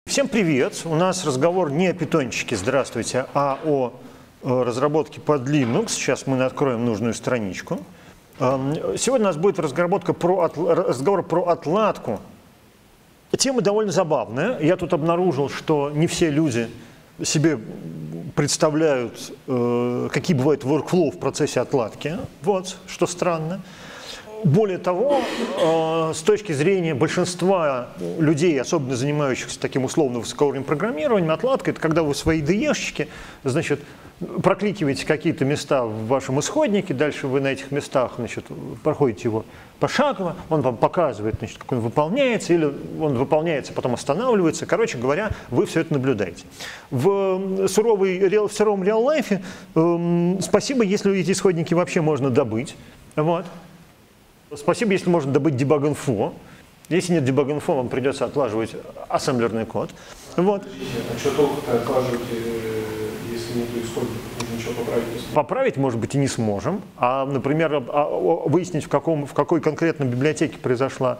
Всем привет! У нас разговор не о питончике, здравствуйте, а о разработке под Linux. Сейчас мы откроем нужную страничку. Сегодня у нас будет разговор про отладку. Тема довольно забавная. Я тут обнаружил, что не все люди себе представляют, какие бывают workflow в процессе отладки. Вот, что странно. Более того, с точки зрения большинства людей, особенно занимающихся таким условно высокоуровневым программированием, отладка — это когда вы свои IDE-шечки, значит, прокликиваете какие-то места в вашем исходнике, дальше вы на этих местах, значит, проходите его пошагово, он вам показывает, значит, как он выполняется, или он выполняется, потом останавливается. Короче говоря, вы все это наблюдаете. В суровом реал-лайфе спасибо, если эти исходники вообще можно добыть. Вот. Спасибо, если можно добыть debug-info. Если нет debug-info, вам придется отлаживать ассемблерный код. Вот. А что толку-то отлаживать, если нет исходников? Ничего поправить не сможем? Поправить, может быть, и не сможем. А, например, выяснить, в какой конкретно библиотеке произошла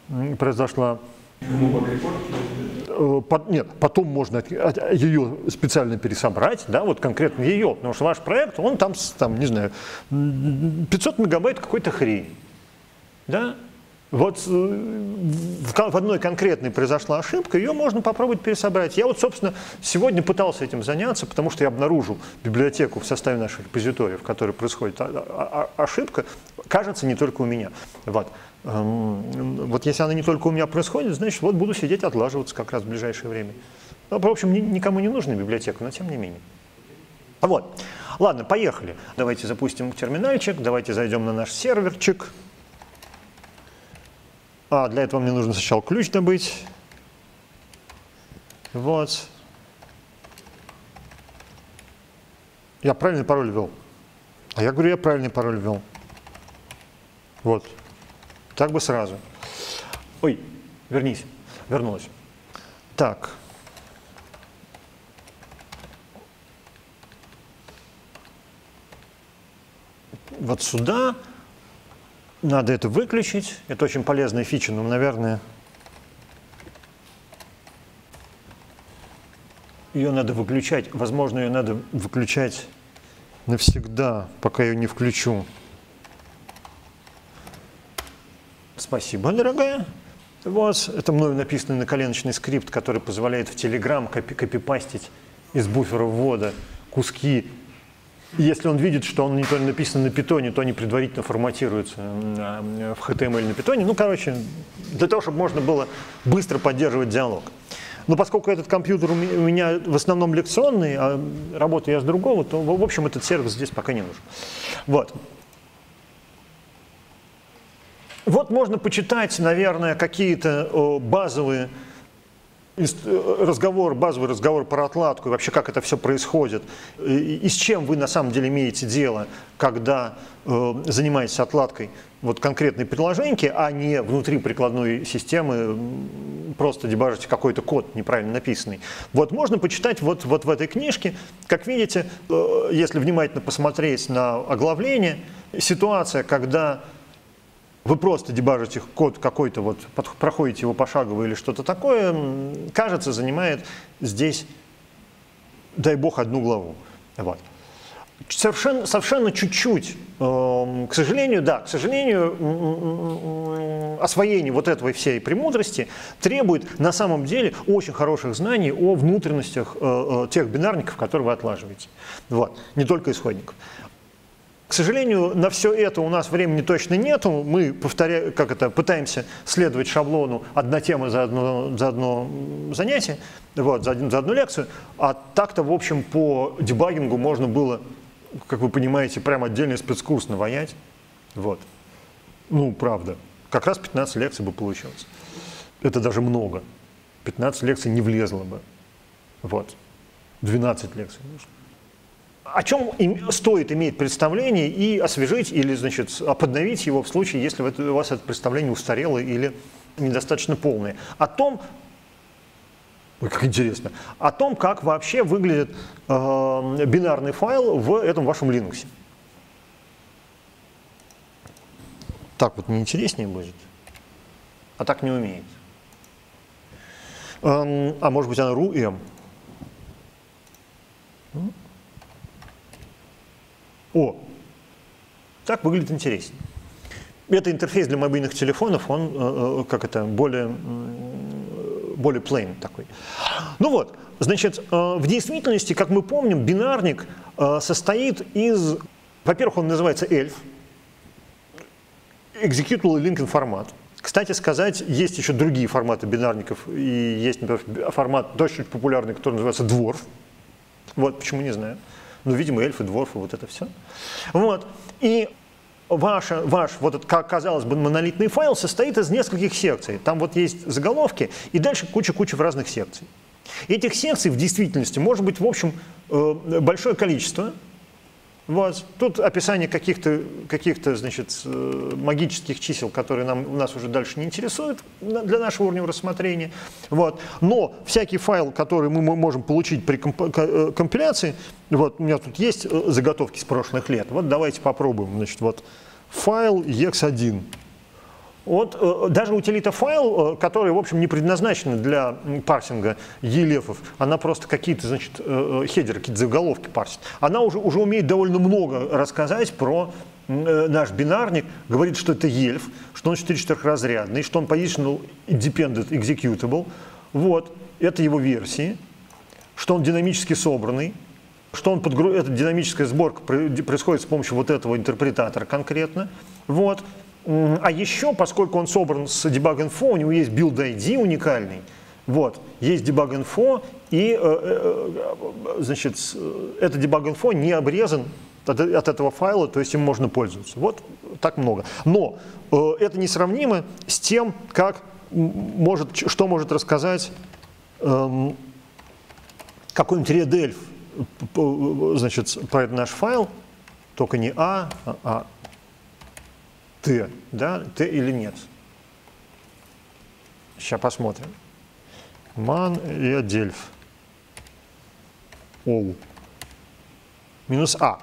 нет, потом можно ее специально пересобрать, да, вот конкретно ее, потому что ваш проект, он там не знаю, 500 мегабайт какой-то хрень. Да? Вот в одной конкретной произошла ошибка, ее можно попробовать пересобрать. Я вот, собственно, сегодня пытался этим заняться, потому что я обнаружил библиотеку в составе наших репозиториев, в которой происходит ошибка, кажется, не только у меня. Вот. Вот если она не только у меня происходит, значит, вот буду сидеть отлаживаться как раз в ближайшее время. Ну, в общем, никому не нужна библиотека, но тем не менее. Вот. Ладно, поехали. Давайте запустим терминальчик, давайте зайдем на наш серверчик. Для этого мне нужно сначала ключ добыть. Вот. Я правильный пароль ввел. А я говорю, я правильный пароль ввел. Вот. Так бы сразу. Ой, вернись. Вернулась. Так. Вот сюда. Надо это выключить. Это очень полезная фича, но, наверное, ее надо выключать. Возможно, ее надо выключать навсегда, пока я ее не включу. Спасибо, дорогая. Вот, это мною написанный наколеночный скрипт, который позволяет в Telegram копипастить из буфера ввода куски. Если он видит, что он не то написан на питоне, то они предварительно форматируются в HTML на питоне. Ну, короче, для того, чтобы можно было быстро поддерживать диалог. Но поскольку этот компьютер у меня в основном лекционный, а работаю я с другого, то, в общем, этот сервис здесь пока не нужен. Вот. Вот можно почитать, наверное, какие-то базовый разговор про отладку, и вообще как это все происходит, и с чем вы на самом деле имеете дело, когда занимаетесь отладкой вот конкретной приложеньки, а не внутри прикладной системы просто дебажите какой-то код неправильно написанный. Вот можно почитать вот в этой книжке. Как видите, если внимательно посмотреть на оглавление, ситуация, когда вы просто дебажите код какой-то, вот, проходите его пошагово или что-то такое, кажется, занимает здесь, дай бог, одну главу. Вот. Совершенно чуть-чуть, к сожалению, освоение вот этой всей премудрости требует на самом деле очень хороших знаний о внутренностях тех бинарников, которые вы отлаживаете. Вот. Не только исходников. К сожалению, на все это у нас времени точно нету. Мы пытаемся следовать шаблону одна тема за одно занятие, вот, за одну лекцию. А так-то, в общем, по дебагингу можно было, как вы понимаете, прям отдельный спецкурс наваять. Вот. Ну, правда. Как раз 15 лекций бы получилось. Это даже много. 15 лекций не влезло бы. Вот. 12 лекций нужно. О чем стоит иметь представление и освежить или, значит, подновить его в случае, если у вас это представление устарело или недостаточно полное. О том, ой, как интересно, о том, как вообще выглядит бинарный файл в этом вашем Linux. Так вот не интереснее будет, а так не умеет. А может быть, она ru-m. О, так выглядит интереснее. Это интерфейс для мобильных телефонов, он более plain такой. Ну вот, значит, в действительности, как мы помним, бинарник состоит из, во-первых, он называется ELF, Executable Linking формат. Кстати сказать, есть еще другие форматы бинарников, и есть, например, формат очень популярный, который называется Dwarf. Вот, почему не знаю. Ну, видимо, ELF и Dwarf, и вот это все. Вот, и ваш вот этот, как казалось бы, монолитный файл состоит из нескольких секций. Там вот есть заголовки, и дальше куча-куча разных секций. Этих секций в действительности может быть, в общем, большое количество. Вот. Тут описание каких-то, значит, магических чисел, которые нас уже дальше не интересуют для нашего уровня рассмотрения. Вот. Но всякий файл, который мы можем получить при компиляции, вот у меня тут есть заготовки с прошлых лет. Вот давайте попробуем. Значит, вот файл ex1. Вот, даже утилита файл, который, в общем, не предназначена для парсинга ELF, она просто какие-то, значит, хедеры, какие-то заголовки парсит. Она уже умеет довольно много рассказать про наш бинарник, говорит, что это ELF, что он 4-разрядный, что он positional independent executable, вот, это его версии, что он динамически собранный, что эта динамическая сборка происходит с помощью вот этого интерпретатора конкретно, вот. А еще, поскольку он собран с debug.info, у него есть build ID уникальный, вот, есть debug.info, и, значит, это debug.info не обрезан от этого файла, то есть им можно пользоваться. Вот так много. Но это несравнимо с тем, что может рассказать какой-нибудь redelf, значит, про этот наш файл, только не а Т, да, Т или нет. Сейчас посмотрим. Man и Adelph. All. Минус А.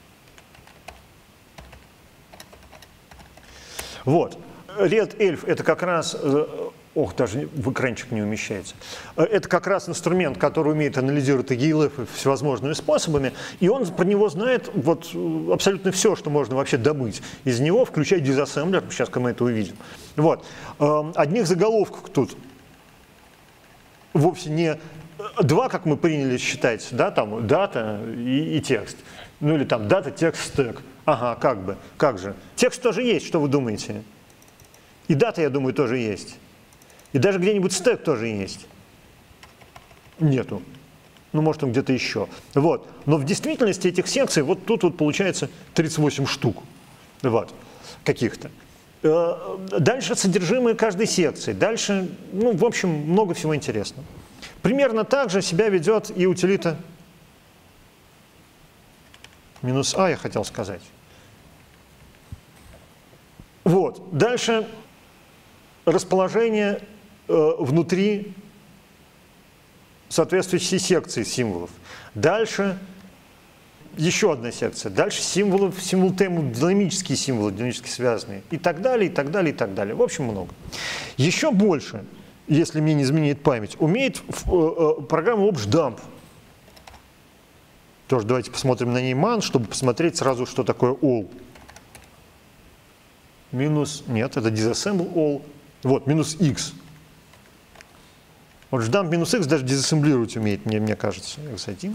Вот. redelf это как раз, даже в экранчик не умещается. Это как раз инструмент, который умеет анализировать ELF всевозможными способами, и он про него знает вот абсолютно все, что можно вообще добыть из него, включая дизассемблер, сейчас мы это увидим. Вот. Одних заголовков тут вовсе не два, как мы приняли считать, да, там дата и текст. Ну или там дата, текст, стек. Ага, как же. Текст тоже есть, что вы думаете? И дата, я думаю, тоже есть. И даже где-нибудь стек тоже есть. Нету. Ну, может, он где-то еще. Вот. Но в действительности этих секций вот тут вот получается 38 штук. Вот. Каких-то. Дальше содержимое каждой секции. Дальше, ну, в общем, много всего интересного. Примерно так же себя ведет и утилита минус А, я хотел сказать. Вот. Дальше расположение внутри соответствующей секции символов. Дальше еще одна секция. Дальше символы, динамические символы, динамически связанные. И так далее, и так далее, и так далее. В общем, много. Еще больше, если мне не изменяет память, умеет программа OpsDump. Тоже давайте посмотрим на ней man, чтобы посмотреть сразу, что такое all. Минус, нет, это disassemble all. Вот, минус x. Вот ждам минус x даже дизассемблировать умеет, мне кажется. x1.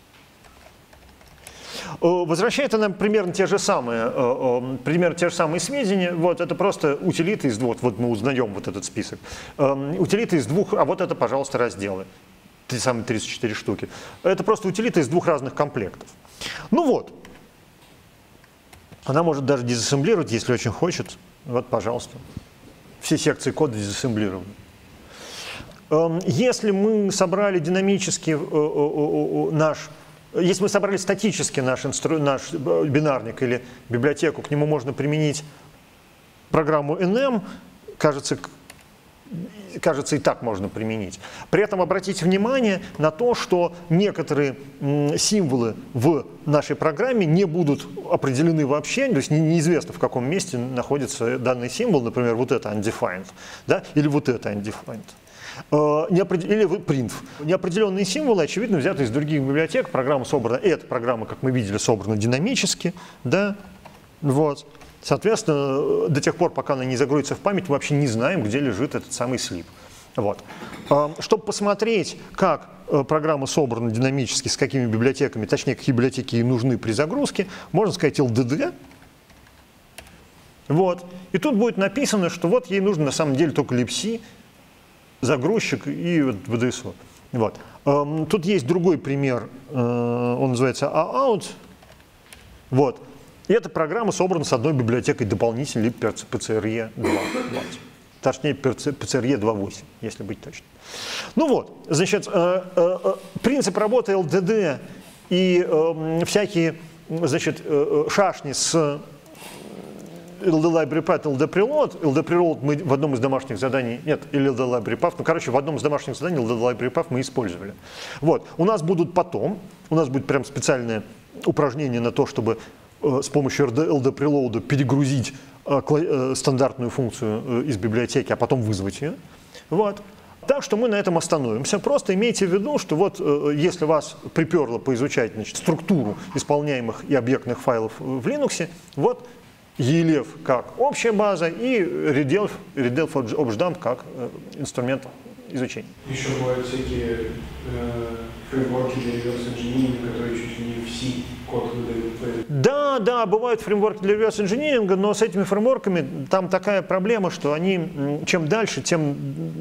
Возвращает она примерно те же самые сведения. Вот, это просто утилиты из двух, вот мы узнаем вот этот список. Утилиты из двух, а вот это, пожалуйста, разделы. Те самые 34 штуки. Это просто утилиты из двух разных комплектов. Ну вот. Она может даже дизассемблировать, если очень хочет. Вот, пожалуйста. Все секции кода дизассемблированы. Если мы собрали динамически если мы собрали статически наш бинарник или библиотеку, к нему можно применить программу NM, кажется, и так можно применить. При этом обратите внимание на то, что некоторые символы в нашей программе не будут определены вообще, то есть неизвестно, в каком месте находится данный символ, например, вот это undefined, да, или вот это undefined. Или printf. Неопределенные символы, очевидно, взяты из других библиотек. Программа собрана, эта программа, как мы видели, собрана динамически. Да? Вот. Соответственно, до тех пор, пока она не загрузится в память, мы вообще не знаем, где лежит этот самый слип. Вот. Чтобы посмотреть, как программа собрана динамически, с какими библиотеками, точнее, какие библиотеки ей нужны при загрузке, можно сказать LDD. Вот. И тут будет написано, что вот ей нужно на самом деле только libc, загрузчик и VDSO. Вот. Тут есть другой пример, он называется AOUT. Вот. И эта программа собрана с одной библиотекой дополнительной libpcre2. Точнее, PCRE 2.8, если быть точным. Ну вот, значит, принцип работы LDD и всякие, значит, шашни с LD Library Path, LD Preload. LD Preload мы в одном из домашних заданий, нет, или LD Library Path, ну, короче, в одном из домашних заданий LD Library Path мы использовали. Вот, у нас будут потом, у нас будет прям специальное упражнение на то, чтобы с помощью LD Preload перегрузить стандартную функцию из библиотеки, а потом вызвать ее. Вот. Так что мы на этом остановимся. Просто имейте в виду, что вот если вас приперло поизучать, значит, структуру исполняемых и объектных файлов в Linux, вот ELF как общая база и redelf objdump как инструмент изучения. Еще бывают всякие фреймворки для реверс-инжиниринга, которые чуть ли не в C код выдают. Да, да, бывают фреймворки для реверс-инжиниринга, но с этими фреймворками там такая проблема, что они чем дальше, тем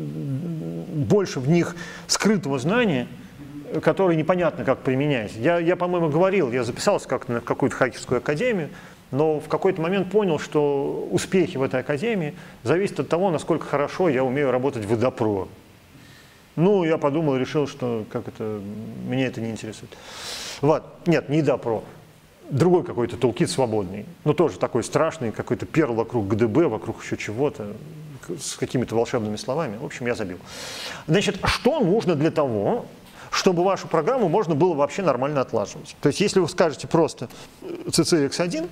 больше в них скрытого знания, которое непонятно, как применять. Я по-моему, говорил, я записался как-то на какую-то хакерскую академию, но в какой-то момент понял, что успехи в этой академии зависят от того, насколько хорошо я умею работать в IDAPRO. Ну, я подумал, решил, что меня это не интересует. Вот. Нет, не IDAPRO. Другой какой-то тулкит свободный. Но тоже такой страшный, какой-то перл вокруг ГДБ, вокруг еще чего-то, с какими-то волшебными словами. В общем, я забил. Значит, что нужно для того, чтобы вашу программу можно было вообще нормально отлаживать? То есть, если вы скажете просто CCX1,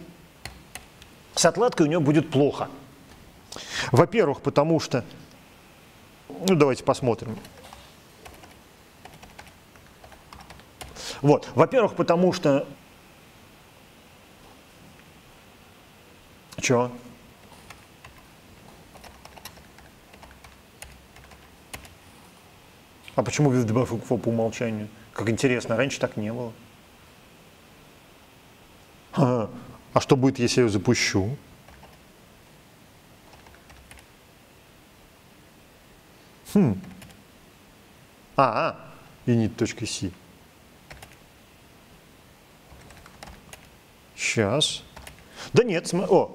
с отладкой у нее будет плохо. Во-первых, потому что... Ну, давайте посмотрим. Вот. Во-первых, потому что... Чего? А почему без дебафа по умолчанию? Как интересно, раньше так не было. А что будет, если я ее запущу? init.c. Сейчас. Да нет, о.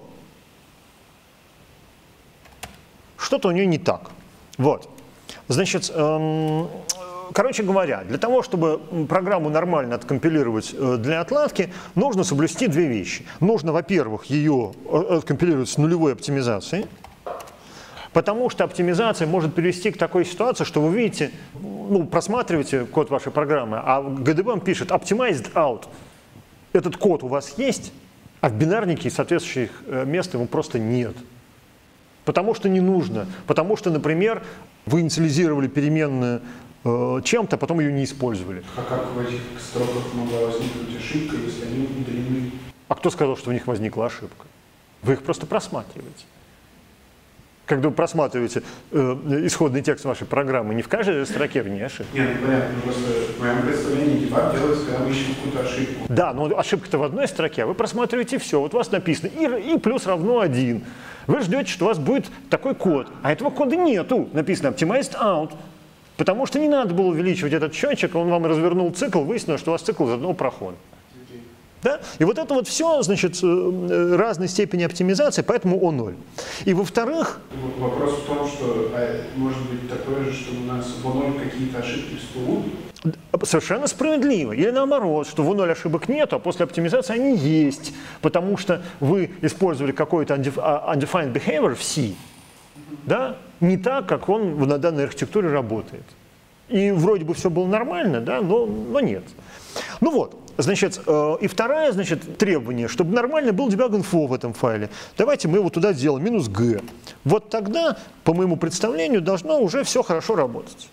Что-то у нее не так. Вот. Значит, короче говоря, для того, чтобы программу нормально откомпилировать для отладки, нужно соблюсти две вещи. Нужно, во-первых, ее откомпилировать с нулевой оптимизацией, потому что оптимизация может привести к такой ситуации, что вы видите, ну, просматриваете код вашей программы, а GDB пишет optimized out. Этот код у вас есть, а в бинарнике соответствующих мест ему просто нет. Потому что не нужно. Потому что, например, вы инициализировали переменную чем-то, а потом ее не использовали. А как в этих строках могла возникнуть ошибка, если они удалены? А кто сказал, что в них возникла ошибка? Вы их просто просматриваете. Когда вы просматриваете исходный текст вашей программы, не в каждой строке в ней ошибка. Нет, понятно, просто в моем представлении дебаг делается, когда мы ищем какую-то ошибку. Да, но ошибка-то в одной строке, а вы просматриваете все. Вот у вас написано и плюс равно 1. Вы ждете, что у вас будет такой код, а этого кода нету. Написано optimized out. Потому что не надо было увеличивать этот счетчик, он вам развернул цикл, выяснилось, что у вас цикл из одного прохода. Да? И вот это вот все, значит, разной степени оптимизации, поэтому O0. И во-вторых... Вопрос в том, что может быть такое же, что у нас в O0 какие-то ошибки всплывут? Совершенно справедливо. Или наоборот, что в O0 ошибок нет, а после оптимизации они есть, потому что вы использовали какой-то undefined behavior в C, да? Не так, как он на данной архитектуре работает. И вроде бы все было нормально, да, но нет. Ну вот, значит, и второе, значит, требование, чтобы нормально был debug.info в этом файле. Давайте мы его туда сделаем, -g. Вот тогда, по моему представлению, должно уже все хорошо работать.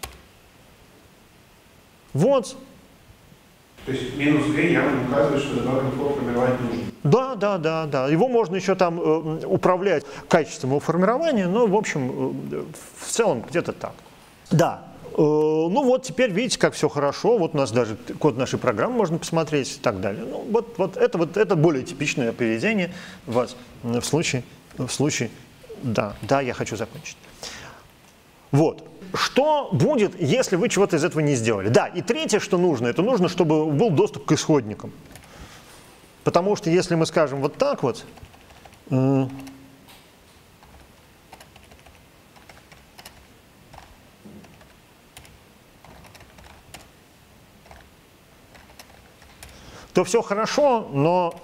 Вот. То есть -g явно указывает, что debug.info формировать нужно. Да. Его можно еще там управлять качеством его формирования, но, в общем, в целом где-то так. Да. Ну вот теперь видите, как все хорошо. Вот у нас даже код нашей программы можно посмотреть и так далее. Ну, вот это более типичное поведение вот, в случае, да, я хочу закончить. Вот. Что будет, если вы чего-то из этого не сделали? Да, и третье, что нужно, это нужно, чтобы был доступ к исходникам. Потому что если мы скажем вот так вот, то все хорошо, но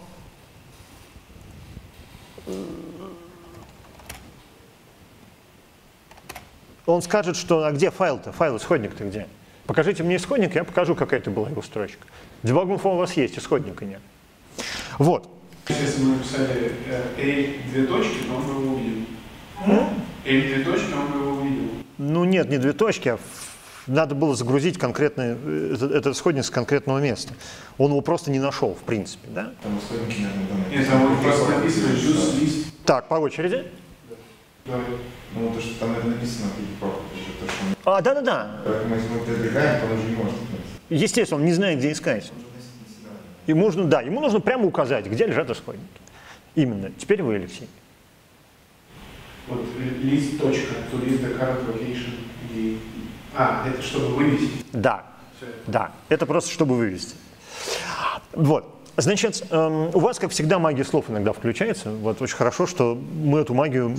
он скажет, что а где файл-то? Файл, исходник-то где? Покажите мне исходник, я покажу, какая это была его строчка. Debug.info у вас есть, исходника нет. Вот. Если мы написали L 2 точки, то он бы его увидел. L 2 точки, он бы его увидел. Ну нет, не 2 точки, а надо было загрузить конкретный, этот исходник с конкретного места. Он его просто не нашел, в принципе, да? Там исходники, наверное, Нет, там просто написано juice list. Так, по очереди. Давай. Ну, то, что там это написано, то, что он... Да. Поэтому, если мы продвигаем, то он уже не может написать. Естественно, он не знает, где искать. Ему нужно прямо указать, где лежат исходники. Именно. Теперь вы, Алексей. Вот list точка, to list the current location. Это чтобы вывести? Да. Да. Это просто чтобы вывести. Вот. Значит, у вас, как всегда, магия слов иногда включается. Вот очень хорошо, что мы эту магию,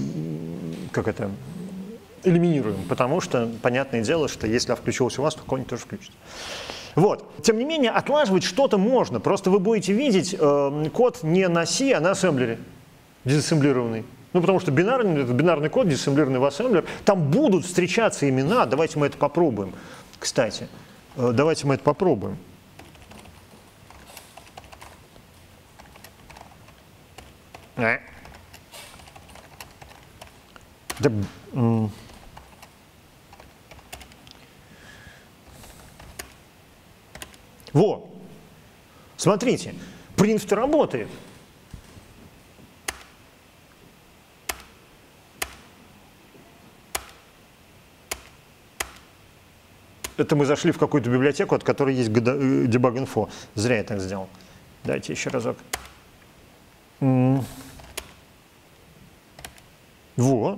элиминируем, потому что, понятное дело, что если включилось у вас, то кто-нибудь тоже включится. Вот. Тем не менее, отлаживать что-то можно. Просто вы будете видеть код не на C, а на ассемблере, дезассемблированный. Ну, потому что бинарный код, дезассемблированный в ассемблер, там будут встречаться имена. Давайте мы это попробуем. Кстати, давайте мы это попробуем. Во! Смотрите, print работает. Это мы зашли в какую-то библиотеку, от которой есть debug.info. Зря я так сделал. Дайте еще разок. Во.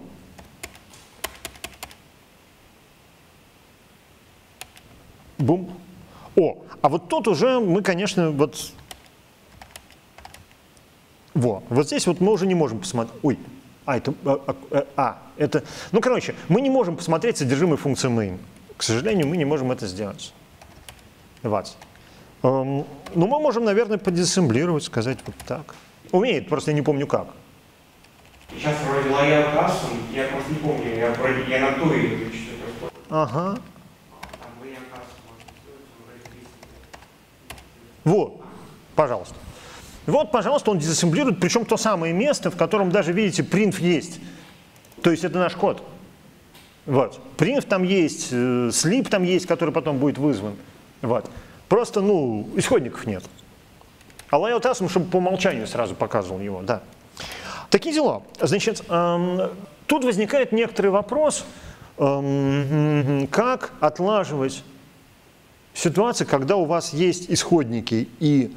Бум. О, а вот тут уже мы, конечно, вот здесь вот мы уже не можем посмотреть. Ой, это, ну, короче, мы не можем посмотреть содержимое функции main. К сожалению, мы не можем это сделать. Вот. Ну, мы можем, наверное, подиссемблировать, сказать вот так. Умеет, просто я не помню как. Сейчас вроде лоял кассом, я просто не помню, я на туре что-то. Ага. Там лоял кассом можно сделать, Вот, пожалуйста. Вот, пожалуйста, он дезассемблирует, причем то самое место, в котором даже, видите, print есть. То есть это наш код. Вот. Print там есть, sleep там есть, который потом будет вызван. Вот. Просто, ну, исходников нет. А layout asm, чтобы по умолчанию сразу показывал его, да. Такие дела. Значит, тут возникает некоторый вопрос, как отлаживать ситуации, когда у вас есть исходники и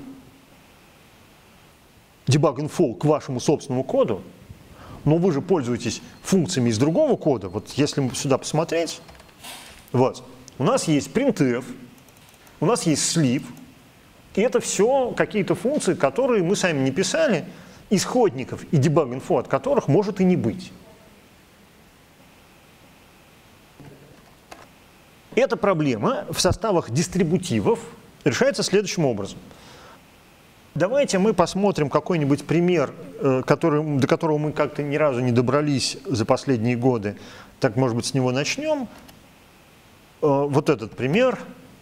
debug.info к вашему собственному коду, но вы же пользуетесь функциями из другого кода. Вот если сюда посмотреть, вот, у нас есть printf, у нас есть sleep, и это все какие-то функции, которые мы сами не писали, исходников и debug.info от которых может и не быть. Эта проблема в составах дистрибутивов решается следующим образом. Давайте мы посмотрим какой-нибудь пример, до которого мы как-то ни разу не добрались за последние годы. Так, может быть, с него начнем. вот этот пример.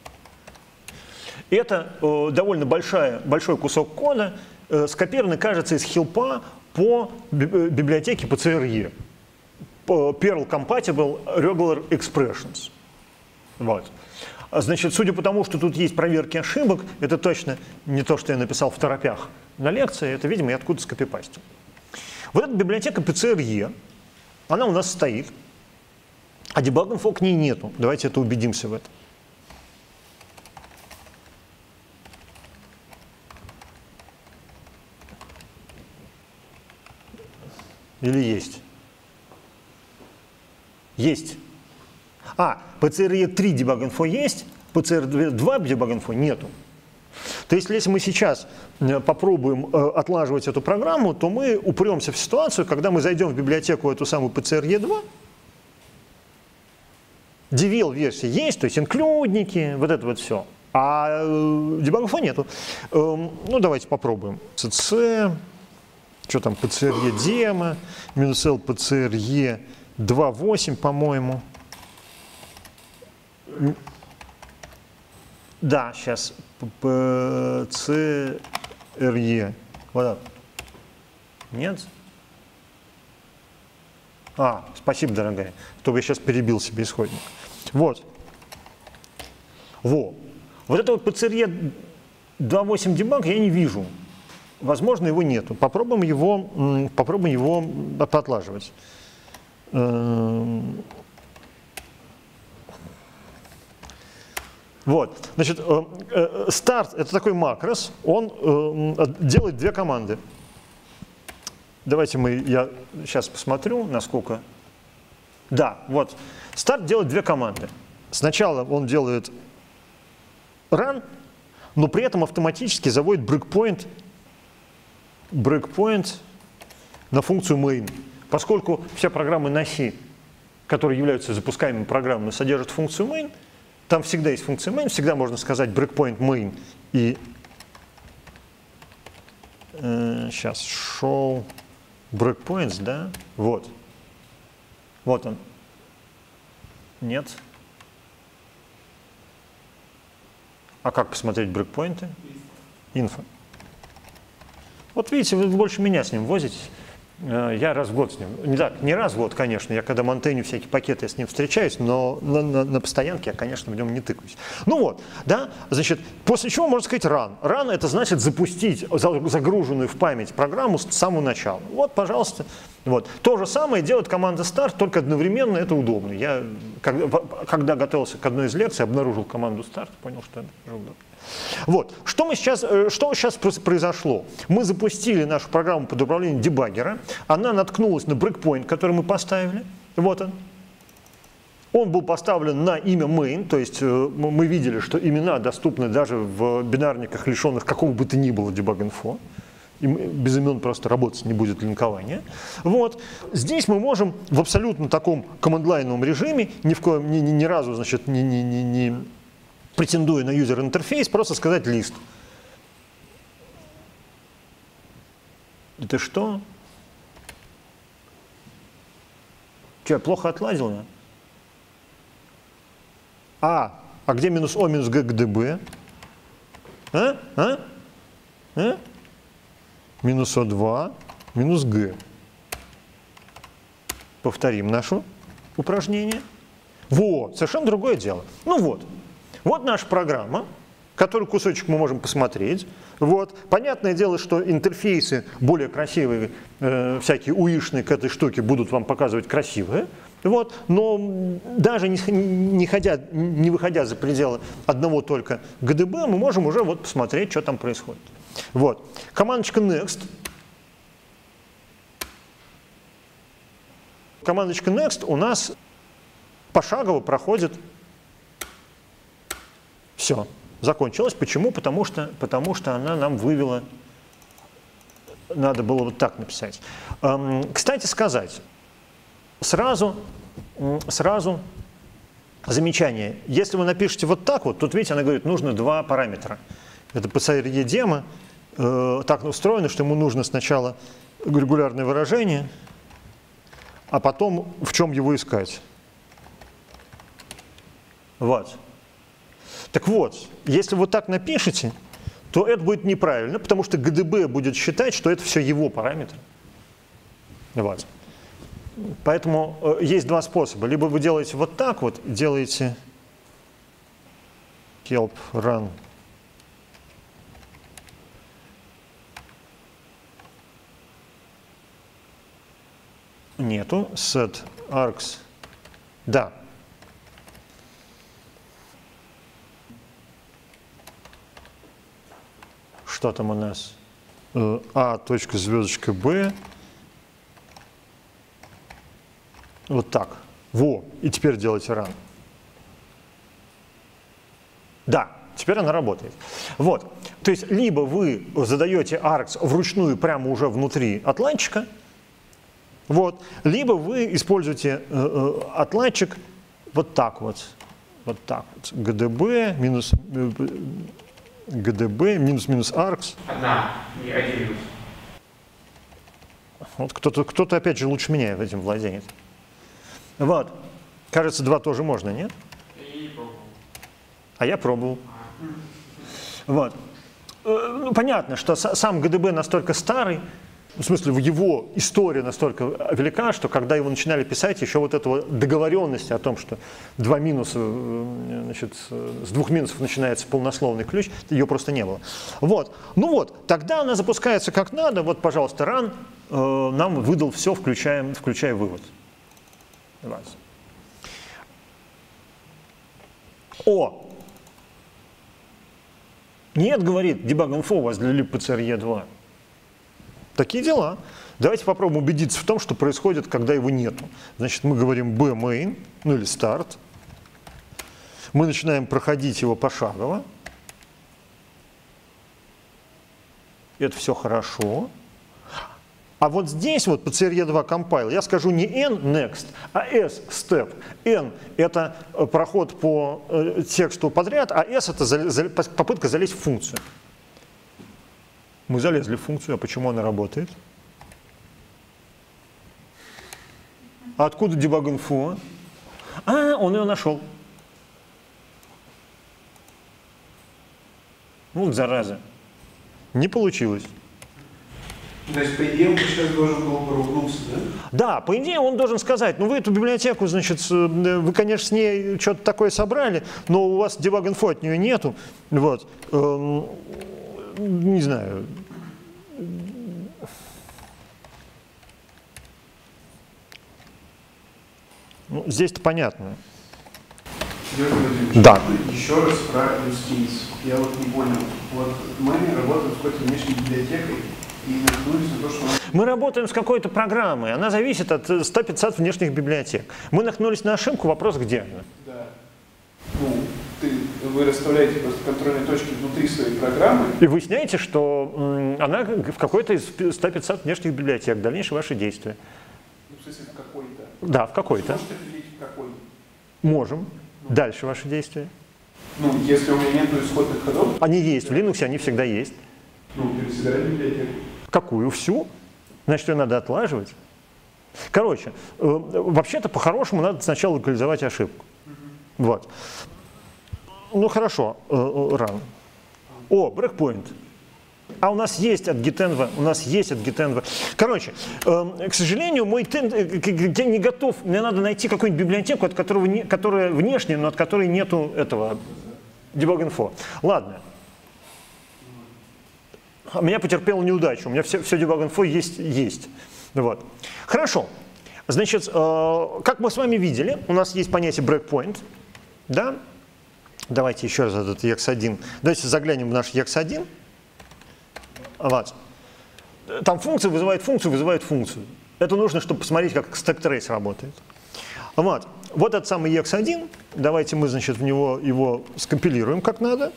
Это довольно большой кусок кода, скопированный, кажется, из хилпа по библиотеке PCRE. Perl Compatible Regular Expressions. Вот. Значит, судя по тому, что тут есть проверки ошибок, это точно не то, что я написал в торопях на лекции, это, видимо, я откуда-то скопипастил. Вот эта библиотека PCRE, она у нас стоит, а debug.info к ней нету. Давайте это убедимся в этом. Или есть? Есть. PCRE 3 debug.info есть, PCRE 2 debug.info нету. То есть, если мы сейчас попробуем отлаживать эту программу, то мы упремся в ситуацию, когда мы зайдем в библиотеку эту самую PCRE 2, DVL-версии есть, то есть инклюдники, вот это вот все, а debug.info нету. Ну, давайте попробуем. CC, что там, PCRE демо, -L PCRE 2.8, по-моему. Да, сейчас PCRE. Вот так. Нет? Спасибо, дорогая. То бы я сейчас перебил себе исходник. Вот. Вот это вот PCRE 2.8 дебаг я не вижу. Возможно, его нету. Попробуем его отлаживать. Вот, значит, start — это такой макрос, он делает две команды. Давайте я сейчас посмотрю, насколько. Да, вот, start делает две команды. Сначала он делает run, но при этом автоматически заводит breakpoint на функцию main. Поскольку все программы на C, которые являются запускаемыми программами, содержат функцию main, там всегда есть функция main, всегда можно сказать breakpoint main и сейчас show breakpoints, да? Вот он. Нет. А как посмотреть брейкпоинты? Инфо. Вот видите, вы больше меня с ним возитесь. Я раз в год с ним. Не раз в год, конечно. Я когда монтейню всякие пакеты, я с ним встречаюсь, но на постоянке я, конечно, в нем не тыкаюсь. Ну вот, да, значит, после чего можно сказать run. Run — это значит запустить загруженную в память программу с самого начала. Вот, пожалуйста. Вот. То же самое делает команда start, только одновременно это удобно. Я, когда готовился к одной из лекций, обнаружил команду start, понял, что это удобно. Вот. Что сейчас произошло? Мы запустили нашу программу под управлением дебаггера, она наткнулась на брейкпоинт, который мы поставили. Вот он. Он был поставлен на имя main, то есть мы видели, что имена доступны даже в бинарниках, лишенных какого бы то ни было debug.info. Без имен просто работать не будет линкования. Вот. Здесь мы можем в абсолютно таком команд-лайновом режиме, ни разу, значит, не претендуя на юзер-интерфейс, просто сказать list. Это что? Что, я плохо отладил? Я? А где минус О минус Г к ДБ? Минус О2 минус Г. Повторим наше упражнение. Вот, совершенно другое дело. Ну вот. Вот наша программа, которую кусочек мы можем посмотреть. Вот. Понятное дело, что интерфейсы более красивые, всякие уишные к этой штуке будут вам показывать красивые. Вот. Но даже не выходя за пределы одного только ГДБ, мы можем уже вот посмотреть, что там происходит. Вот. Командочка next. Командочка next у нас пошагово проходит. Все, закончилось. Почему? Потому что она нам вывела, надо было вот так написать. Кстати сказать, сразу замечание. Если вы напишете вот так вот, тут, видите, она говорит, нужно два параметра. Это PCRE демо так устроено, что ему нужно сначала регулярное выражение, а потом в чем его искать. Вот. Так вот, если вы так напишете, то это будет неправильно, потому что ГДБ будет считать, что это все его параметры. Вот. Поэтому есть два способа. Либо вы делаете вот так вот, делаете help run. Нету. Set args. Да. Что там у нас? А, точка, звездочка, Б. Вот так. Во. И теперь делайте run. Да, теперь она работает. Вот. То есть, либо вы задаете args вручную прямо уже внутри отладчика, вот, либо вы используете отладчик вот так вот. Вот так вот. GDB минус args. Не один минус. Вот кто-то опять же лучше меня этим владеет. Вот. Кажется, два тоже можно, нет? А я пробовал. Вот. Ну, понятно, что сам ГДБ настолько старый, в смысле, его история настолько велика, что когда его начинали писать, еще вот этого договоренности о том, что два минуса, значит, с двух минусов начинается полнословный ключ, ее просто не было. Вот. Ну вот, тогда она запускается как надо. Вот, пожалуйста, run нам выдал все, включая вывод. О! Нет, говорит, debug.info у вас для libpcr-e2. Такие дела. Давайте попробуем убедиться в том, что происходит, когда его нету. Значит, мы говорим bmain, ну или start. Мы начинаем проходить его пошагово. Это все хорошо. А вот здесь вот PCR-E2 compile я скажу не n next, а s step. N – это проход по тексту подряд, а s – это попытка залезть в функцию. Мы залезли в функцию, а почему она работает? А откуда debug.info? А, он ее нашел. Вот зараза. Не получилось. То есть, по идее, он сейчас должен был бы ругнуться, да? Да, по идее, он должен сказать, ну вы эту библиотеку, значит, вы, конечно, с ней что-то такое собрали, но у вас debug.info от нее нету. Вот. Не знаю. Ну, здесь-то понятно. Да. Еще раз про Use-Case. Я вот не понял. Вот мы работаем с какой-то внешней библиотекой и наткнулись на то, что... Мы работаем с какой-то программой. Она зависит от 100-500 внешних библиотек. Мы наткнулись на ошибку, вопрос где она? Да. Ну, вы расставляете просто контрольные точки внутри своей программы. И выясняете, что она в какой-то из 100-500 внешних библиотек. Дальнейшие ваши действия. Ну, в смысле, в какой-то? Да, в какой-то. Можете определить, в какой? Можем. Дальше ваши действия. Ну, если у меня нет исходных ходов. Они есть. В Linux они всегда есть. Ну, пересобирать библиотеку. Какую? Всю? Значит, ее надо отлаживать. Короче, вообще-то по-хорошему надо сначала локализовать ошибку. Вот. Ну хорошо, run. О, breakpoint. А у нас есть от gitenva, Короче, к сожалению, мой я не готов. Мне надо найти какую-нибудь библиотеку, которая внешняя, но от которой нету этого debug.info. Ладно. Меня потерпела неудачу. У меня все debug.info есть. Вот. Хорошо. Значит, как мы с вами видели, у нас есть понятие breakpoint. Да? Давайте еще раз этот EX1. Давайте заглянем в наш EX1. Вот. Там функция вызывает функцию. Это нужно, чтобы посмотреть, как stack trace работает. Вот этот самый EX1. Давайте мы, значит, в него его скомпилируем как надо.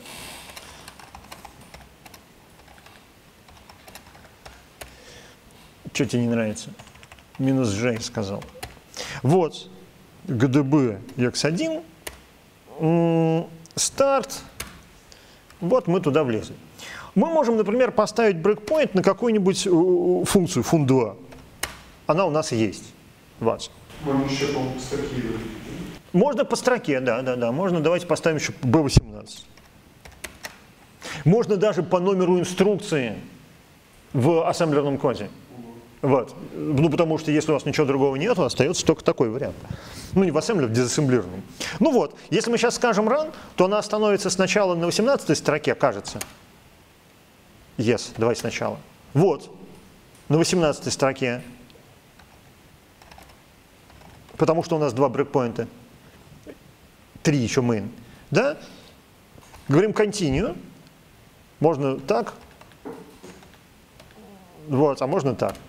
Что тебе не нравится? -J сказал. Вот. GDB EX1. Старт. Вот мы туда влезли. Мы можем, например, поставить breakpoint на какую-нибудь функцию, fun2. Она у нас есть. Вот. Можно еще, по-моему, по строке выбрать. Можно по строке, да. Можно, давайте поставим еще B18. Можно даже по номеру инструкции в ассемблерном коде. Вот. Ну, потому что если у вас ничего другого нет, остается только такой вариант. Ну, не в ассемблере, в дизассемблированном. Ну вот, если мы сейчас скажем run, то она остановится сначала на 18-й строке, кажется. Yes, давай сначала. Вот, на 18-й строке. Потому что у нас 2 брейкпоинта. 3 еще main. Да? Говорим continue. Можно так. Вот, а можно так.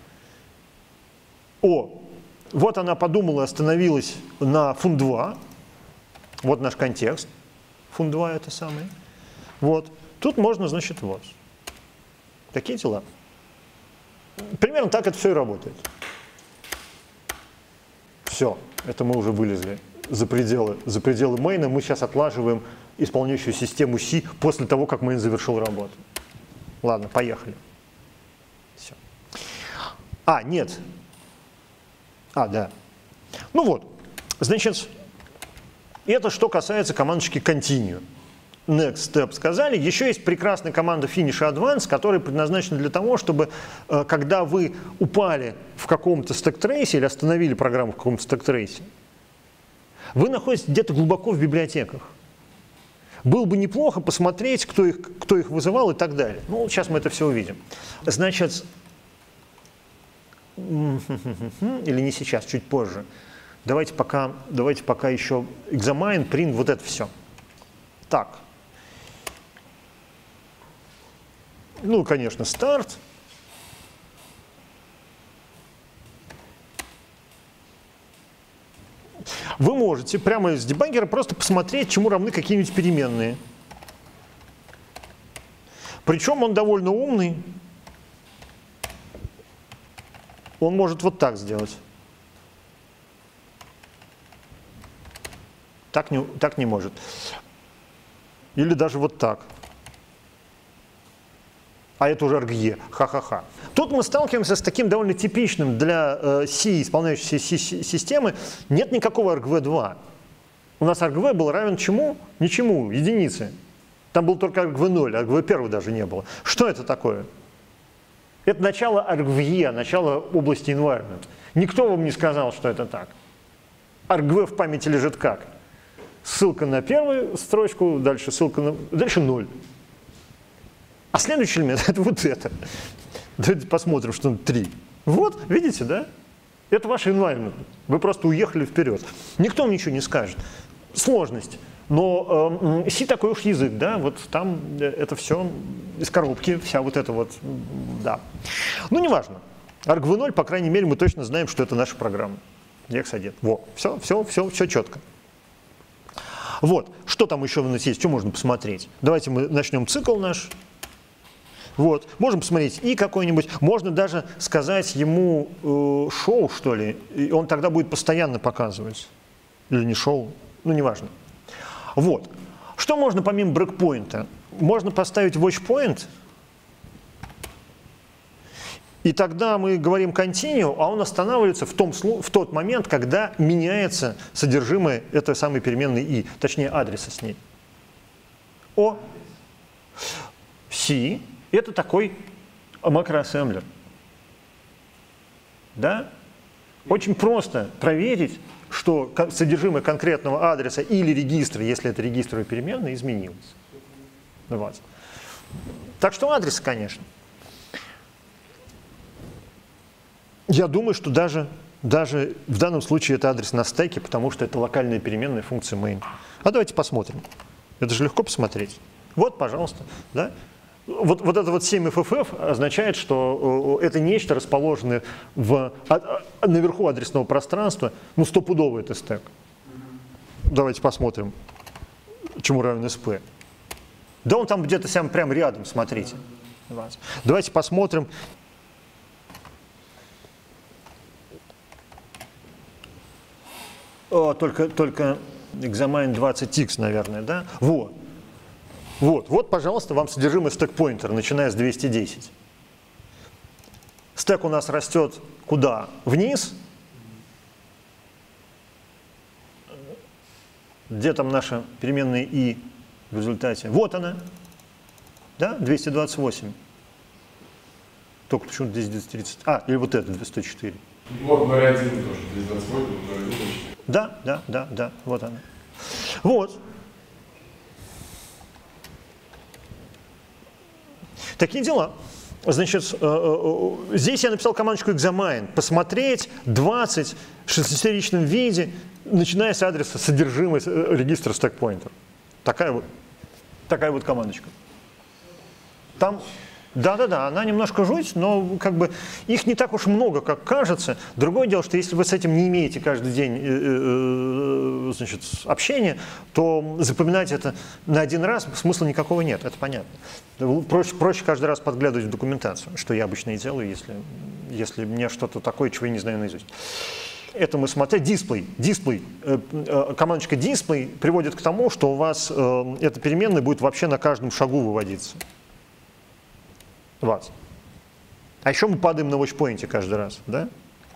О, вот она подумала, остановилась на fun2. Вот наш контекст. Fun2 это самое. Вот. Тут можно, значит, вот. Такие дела. Примерно так это все и работает. Все, это мы уже вылезли за пределы мейна. Мы сейчас отлаживаем исполняющую систему C после того, как мейн завершил работу. Ладно, поехали. Все. Нет. Да. Ну вот, значит, это что касается командочки continue. Next step сказали. Еще есть прекрасная команда finish advance, которая предназначена для того, чтобы, когда вы упали в каком-то стэк-трейсе или остановили программу в каком-то стэк-трейсе, вы находитесь где-то глубоко в библиотеках. Было бы неплохо посмотреть, кто их вызывал и так далее. Ну, сейчас мы это все увидим. Значит, или не сейчас, чуть позже. Давайте пока еще examine, print, вот это все. Так. Ну, конечно, старт. Вы можете прямо из дебаггера просто посмотреть, чему равны какие-нибудь переменные. Причем он довольно умный. Он может вот так сделать. Так не может. Или даже вот так. А это уже argve. Ха-ха-ха. Тут мы сталкиваемся с таким довольно типичным для C, исполняющейся системы. Нет никакого argv2. У нас argv был равен чему? Ничему, единице. Там был только argv0, argv1 даже не было. Что это такое? Это начало argve, начало области environment. Никто вам не сказал, что это так. Argv в памяти лежит как? Ссылка на первую строчку, дальше ссылка на... Дальше 0. А следующий элемент — это вот это. Давайте посмотрим, что 3. Вот, видите, да? Это ваш environment. Вы просто уехали вперед. Никто вам ничего не скажет. Сложность. Но C такой уж язык, да? Вот там это все из коробки, вся вот это вот, да. Ну, неважно. argv0, по крайней мере, мы точно знаем, что это наша программа. Ex1. Во, все четко. Вот, что там еще у нас есть, что можно посмотреть? Давайте мы начнем цикл наш. Вот, можем посмотреть и какой-нибудь, можно даже сказать ему шоу, что ли, и он тогда будет постоянно показывать. Или не шоу, ну, неважно. Вот, что можно помимо брейкпоинта? Можно поставить watchpoint, и тогда мы говорим continue, а он останавливается в тот момент, когда меняется содержимое этой самой переменной i, точнее адреса с ней. C — это такой макроассемблер. Да? Очень просто проверить, что содержимое конкретного адреса или регистра, если это регистровая переменная, изменилось. Вот. Так что адресы, конечно. Я думаю, что даже в данном случае это адрес на стеке, потому что это локальная переменная функция main. А давайте посмотрим. Это же легко посмотреть. Вот, пожалуйста. Да? Вот это вот 7FFF означает, что это нечто, расположенное наверху адресного пространства, ну, стопудово это стек. Давайте посмотрим, чему равен SP. Да он там где-то прямо рядом, смотрите. Давайте посмотрим. Только examine 20x, наверное, да? Вот, пожалуйста, вам содержимое стек-поинтера, начиная с 210. Стек у нас растет куда? Вниз. Где там наша переменная i в результате? Вот она. Да? 228. Только почему-то здесь 230. Или вот это 204. Вот 0,1 тоже. 228, 0,1. Да. Вот она. Вот. Такие дела. Значит, здесь я написал командочку examine. Посмотреть 20 в шестисеричном виде, начиная с адреса содержимого регистра stack-pointer. Такая вот командочка. Там, да, она немножко жуть, но как бы их не так уж много, как кажется. Другое дело, что если вы с этим не имеете каждый день значит, общения, то запоминать это на один раз смысла никакого нет, это понятно. Проще каждый раз подглядывать в документацию, что я обычно и делаю, если мне что-то такое, чего я не знаю наизусть. Это мы смотрим. Display. Командочка display приводит к тому, что у вас эта переменная будет вообще на каждом шагу выводиться. А еще мы падаем на watchpoint каждый раз, да?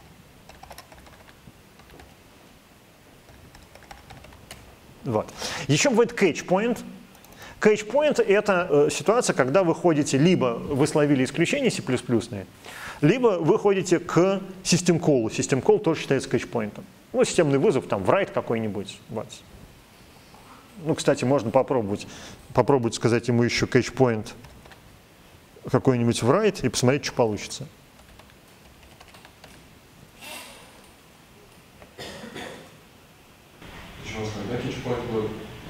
Еще бывает catch point. Catch point — это ситуация, когда вы ходите, либо вы словили исключение C++, либо вы ходите к system call. System call тоже считается catch point. Ну, системный вызов, там, write какой-нибудь. Ну, кстати, можно попробовать сказать ему еще catch point какой-нибудь write и посмотреть, что получится. Почему сказать, catch point будет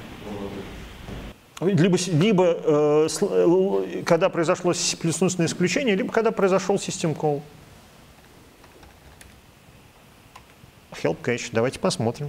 Либо когда произошло C++-ное исключение, либо когда произошел system call. Help catch. Давайте посмотрим.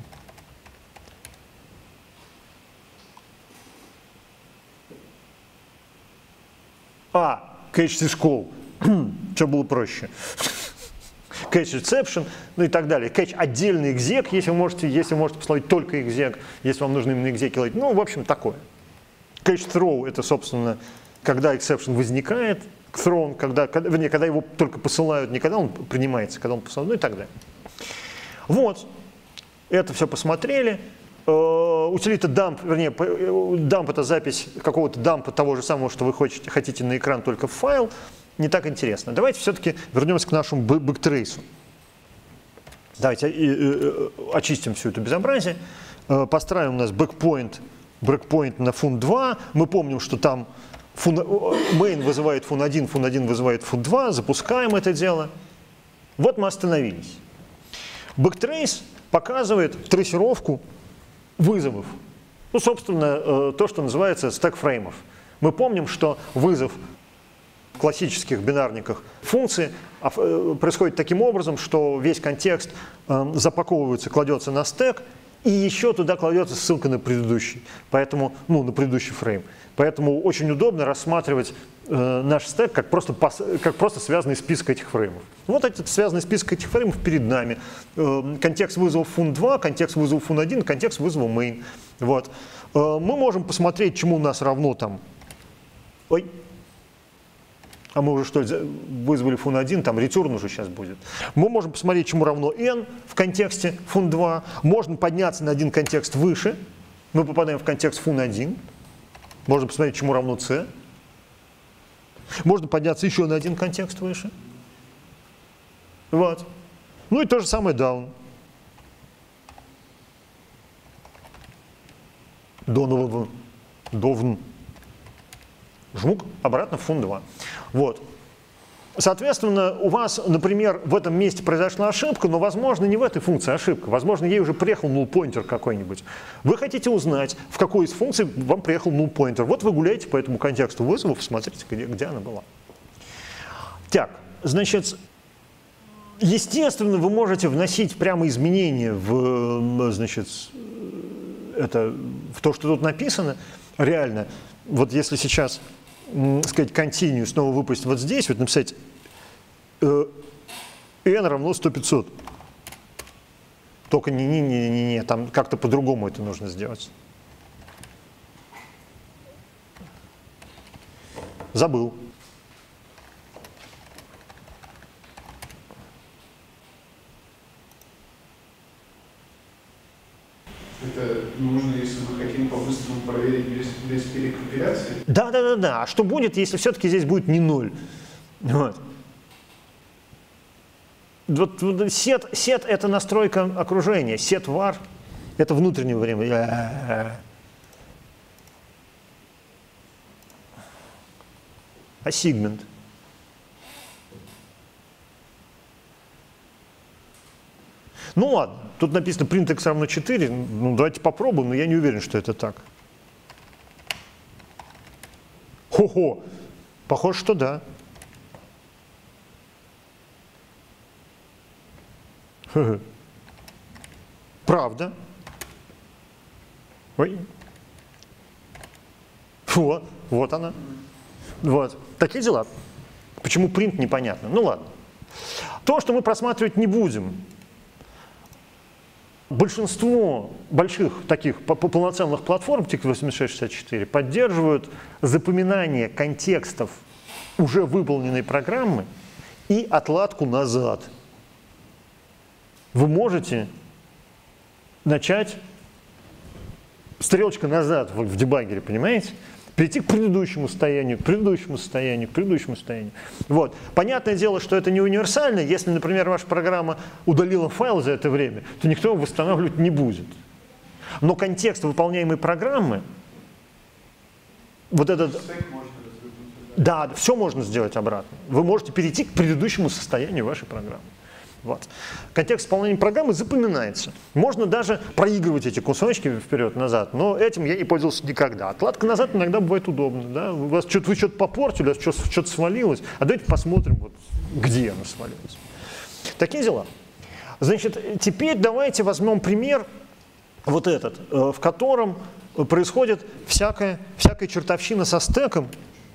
Catch this call. Что было проще? Catch exception, ну и так далее. Catch отдельный exec, если вы можете послать только exec, если вам нужно именно exec делать. Ну, в общем, такое. Catch throw — это, собственно, когда exception возникает. Thrown, когда его только посылают, не когда он принимается, когда он посылают, ну и так далее. Вот. Это все посмотрели. Утилита dump, вернее, dump — это запись какого-то дампа того же самого, что вы хотите на экран, только в файл. Не так интересно. Давайте все-таки вернемся к нашему бэктрейсу. Давайте очистим всю эту безобразие. Построим у нас breakpoint на fun2. Мы помним, что там main вызывает fun1, fun1 вызывает fun2. Запускаем это дело. Вот мы остановились. Backtrace показывает трассировку вызовов. Ну, собственно, то, что называется стек фреймов. Мы помним, что вызов в классических бинарниках функции происходит таким образом, что весь контекст запаковывается, кладется на стек, и еще туда кладется ссылка на предыдущий, поэтому, на предыдущий фрейм. Поэтому очень удобно рассматривать наш стек как просто связанный список этих фреймов. Вот этот связанный список этих фреймов перед нами. Контекст вызова fun2, контекст вызова fun1, контекст вызова main. Вот. Мы можем посмотреть, чему у нас равно там. А мы уже что, вызвали fun1, там return уже сейчас будет. Мы можем посмотреть, чему равно n в контексте fun2. Можно подняться на один контекст выше. Мы попадаем в контекст fun1. Можно посмотреть, чему равно c. Можно подняться еще на один контекст выше. Вот. Ну и то же самое down. Довн. Жмук обратно в fun2. Вот. Соответственно, у вас, например, в этом месте произошла ошибка, но, возможно, не в этой функции ошибка. Возможно, ей уже приехал null-pointer какой-нибудь. Вы хотите узнать, в какой из функций вам приехал null-pointer. Вот вы гуляете по этому контексту вызовов, смотрите, где она была. Так, значит, естественно, вы можете вносить прямо изменения в то, что тут написано. Реально, вот если сейчас сказать continue, снова выпустить вот здесь, вот написать n равно 100-500. Только не, там как-то по-другому это нужно сделать. Забыл. Это нужно, если мы хотим по-быстрому проверить без перекомпиляции? Да. А что будет, если все-таки здесь будет не 0? Вот. Вот set это настройка окружения, set var это внутреннее время. А сегмент? Ну ладно, тут написано print x равно 4, ну давайте попробуем, но я не уверен, что это так. Хо-хо, похоже, что да. Правда. Ой. Вот она. Вот. Такие дела. Почему print непонятно? Ну ладно. То, что мы просматривать не будем. Большинство больших таких полноценных платформ, типа 8664, поддерживают запоминание контекстов уже выполненной программы и отладку назад. Вы можете начать стрелочка назад в дебаггере, понимаете? Перейти к предыдущему состоянию, к предыдущему состоянию, к предыдущему состоянию. Вот. Понятное дело, что это не универсально. Если, например, ваша программа удалила файл за это время, то никто его восстанавливать не будет. Но контекст выполняемой программы, вот этот... Да, все можно сделать обратно. Вы можете перейти к предыдущему состоянию вашей программы. Вот. Контекст исполнения программы запоминается. Можно даже проигрывать эти кусочки вперед-назад, но этим я не пользовался никогда. Отладка назад иногда бывает удобно. Да? Вы что-то попортили, у вас что-то свалилось, а давайте посмотрим, вот, где оно свалилось. Такие дела. Значит, теперь давайте возьмем пример вот этот, в котором происходит всякая чертовщина со стеком.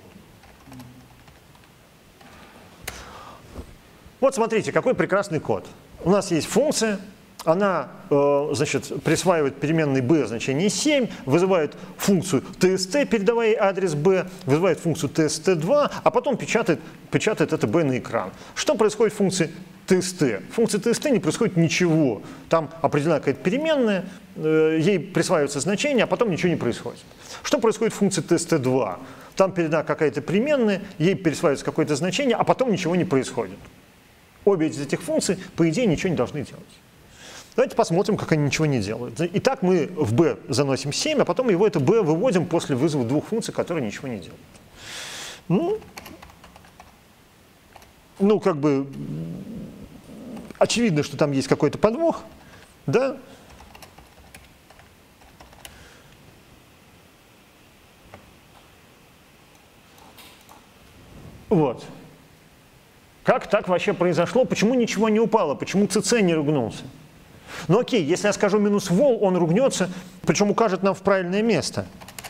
Вот смотрите, какой прекрасный код. У нас есть функция, она значит, присваивает переменной b значение 7, вызывает функцию tst, передавая ей адрес b, вызывает функцию tst2, а потом печатает это b на экран. Что происходит в функции tst? В функции tst не происходит ничего. Там определена какая-то переменная, ей присваивается значение, а потом ничего не происходит. Что происходит в функции tst2? Там передана какая-то переменная, ей присваивается какое-то значение, а потом ничего не происходит. Обе из этих функций, по идее, ничего не должны делать. Давайте посмотрим, как они ничего не делают. Итак, мы в b заносим 7, а потом его это b выводим после вызова двух функций, которые ничего не делают. Ну, как бы, очевидно, что там есть какой-то подвох, да? Вот. Как так вообще произошло? Почему ничего не упало? Почему CC не ругнулся? Ну окей, если я скажу минус vol, он ругнется, причем укажет нам в правильное место.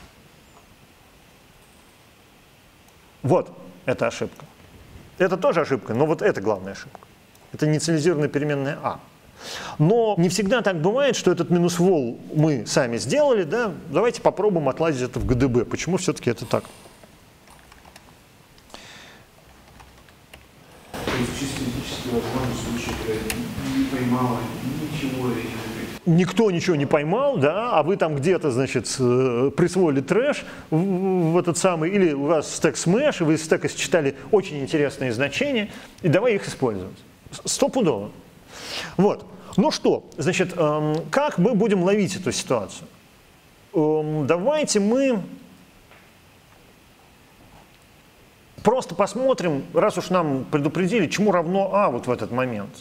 Вот, это ошибка. Это тоже ошибка, но вот это главная ошибка. Это инициализированная переменная а. Но не всегда так бывает, что этот минус vol мы сами сделали, да? Давайте попробуем отладить это в GDB. Почему все-таки это так? Чисто физически возможно случай, когда не поймала ничего. Никто ничего не поймал, да, а вы там где-то, значит, присвоили трэш в этот самый, или у вас стек smash, и вы из стека считали очень интересные значения, и давай их использовать. Стопудово. Вот. Ну что, значит, как мы будем ловить эту ситуацию? Давайте мы просто посмотрим, раз уж нам предупредили, чему равно а вот в этот момент.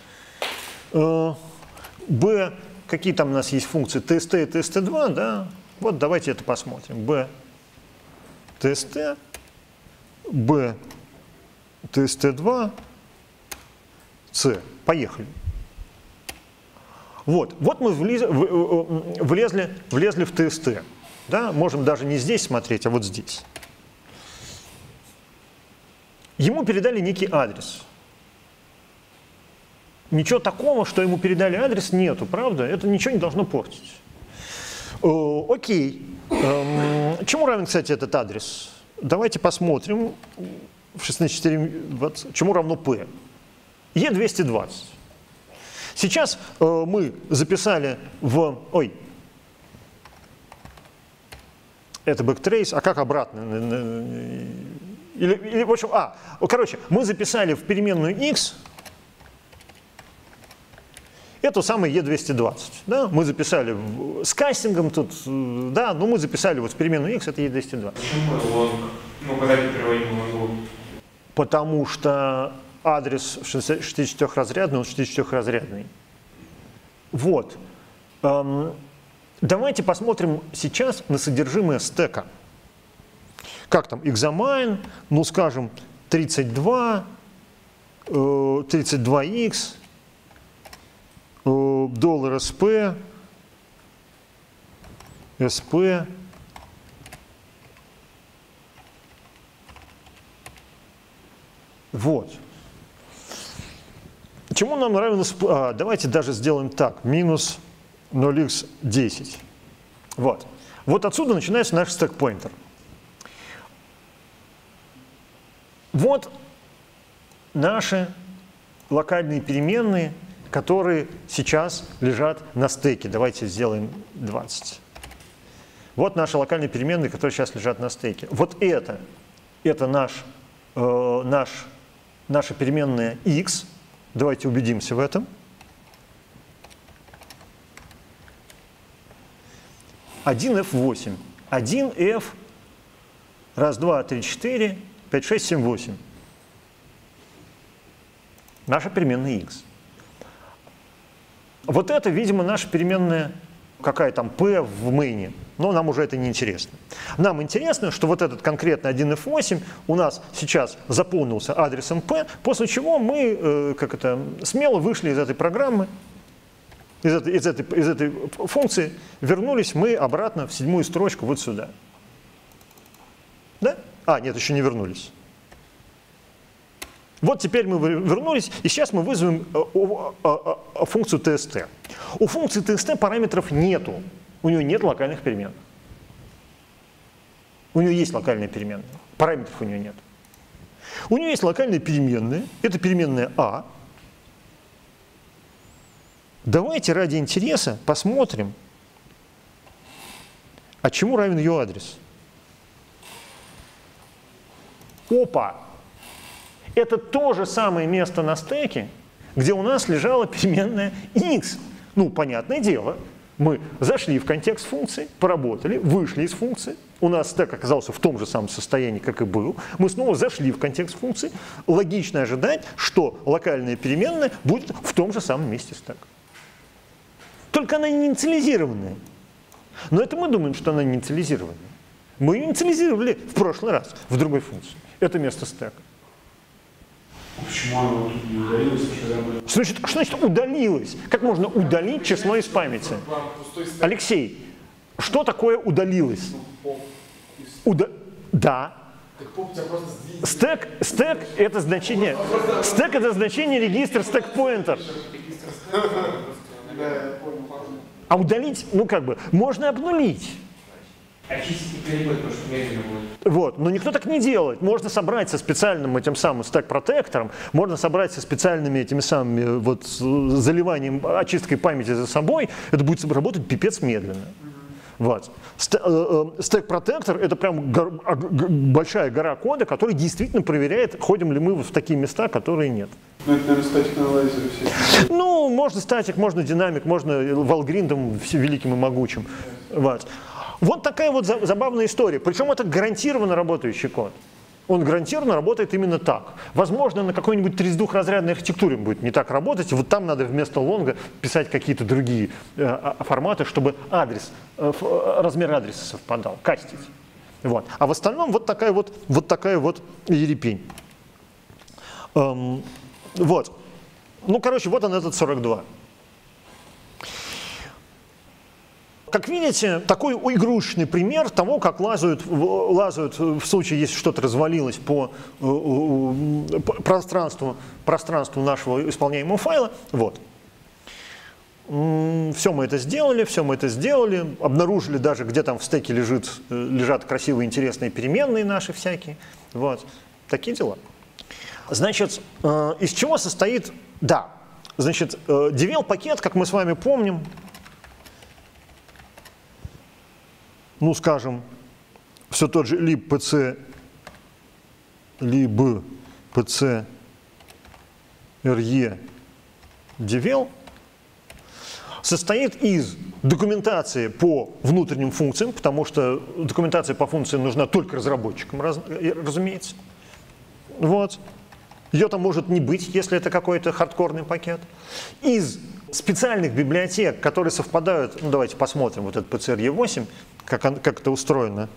b, какие там у нас есть функции tst и tst2, да? Вот давайте это посмотрим. b tst, b tst2, c. Поехали. Вот мы влезли в tst. Да? Можем даже не здесь смотреть, а вот здесь. Ему передали некий адрес. Ничего такого, что ему передали адрес, нету, правда? Это ничего не должно портить. Окей. Чему равен, кстати, этот адрес? Давайте посмотрим. В 16.4, чему равно p? E220. Сейчас мы записали в... Ой, это backtrace, а как обратно? Или в общем, короче, мы записали в переменную x эту самую E220. Да? Мы записали с кастингом тут, да, но мы записали вот в переменную x это E220. Почему long? Ну, когда ты переводим long? Потому что адрес 64-разрядный, он 64-разрядный. Вот. Давайте посмотрим сейчас на содержимое стека. Как там? Examine, ну скажем, 32, 32x, $SP, SP. Вот. Чему нам равен SP? Давайте даже сделаем так. Минус 0x10. Вот. Вот отсюда начинается наш стек-поинтер. Вот наши локальные переменные, которые сейчас лежат на стеке. Давайте сделаем 20. Вот наши локальные переменные, которые сейчас лежат на стеке. Вот это наша переменная x. Давайте убедимся в этом. 1f8. 1f, раз, два, три, 4, 5, 6, 7, 8. Наша переменная x. Вот это, видимо, наша переменная, какая там, p в main. Но нам уже это не интересно. Нам интересно, что вот этот конкретно 1f8 у нас сейчас заполнился адресом p, после чего мы смело вышли из этой программы, из этой функции, вернулись мы обратно в 7-ю строчку вот сюда. Да? Нет, еще не вернулись. Вот теперь мы вернулись, и сейчас мы вызовем функцию tst. У функции tst параметров нету. У нее нет локальных перемен. У нее есть локальные переменные. Параметров у нее нет. У нее есть локальные переменные. Это переменная a. Давайте ради интереса посмотрим, чему равен ее адрес. Опа! Это то же самое место на стеке, где у нас лежала переменная x. Ну, понятное дело, мы зашли в контекст функции, поработали, вышли из функции. У нас стек оказался в том же самом состоянии, как и был. Мы снова зашли в контекст функции. Логично ожидать, что локальная переменная будет в том же самом месте стека. Только она не инициализированная. Но это мы думаем, что она не инициализированная. Мы ее инициализировали в прошлый раз в другой функции. Это место стека. Почему оно тут не удалилось? Что значит удалилось? Как можно удалить число из памяти? Алексей, что такое удалилось? Да. Стек это значение. Стек это значение регистра стек-поинтер. А удалить, можно обнулить. Очистить и перебыть, потому что медленно будет. Вот, но никто так не делает. Можно собрать со специальным этим самым стек-протектором, можно собрать со специальными этими самыми заливанием, очисткой памяти за собой. Это будет работать пипец медленно. Вот. Стек-протектор — это прям большая гора кода, который действительно проверяет, ходим ли мы в такие места, которые нет. Ну, это, наверное, статик-аналайзеры все. Ну, можно статик, можно динамик, можно валгриндом великим и могучим. Вот. Вот такая вот забавная история. Причем это гарантированно работающий код. Он гарантированно работает именно так. Возможно, на какой-нибудь 32-разрядной архитектуре будет не так работать. Вот там надо вместо лонга писать какие-то другие форматы, чтобы размер адреса совпадал, кастить. Вот. А в остальном вот такая вот ерепень. Вот. Ну, короче, вот он этот 42. Как видите, такой игрушечный пример того, как лазают в случае, если что-то развалилось по пространству нашего исполняемого файла. Вот. Все мы это сделали, обнаружили даже, где там в стеке лежат красивые, интересные переменные наши всякие. Вот. Такие дела. Значит, из чего состоит, значит, devel-пакет, как мы с вами помним, ну, скажем, все тот же libpc re devel состоит из документации по внутренним функциям, потому что документация по функциям нужна только разработчикам, разумеется. Вот. Ее там может не быть, если это какой-то хардкорный пакет. Из специальных библиотек, которые совпадают, ну давайте посмотрим, вот этот PCRE8, как это устроено.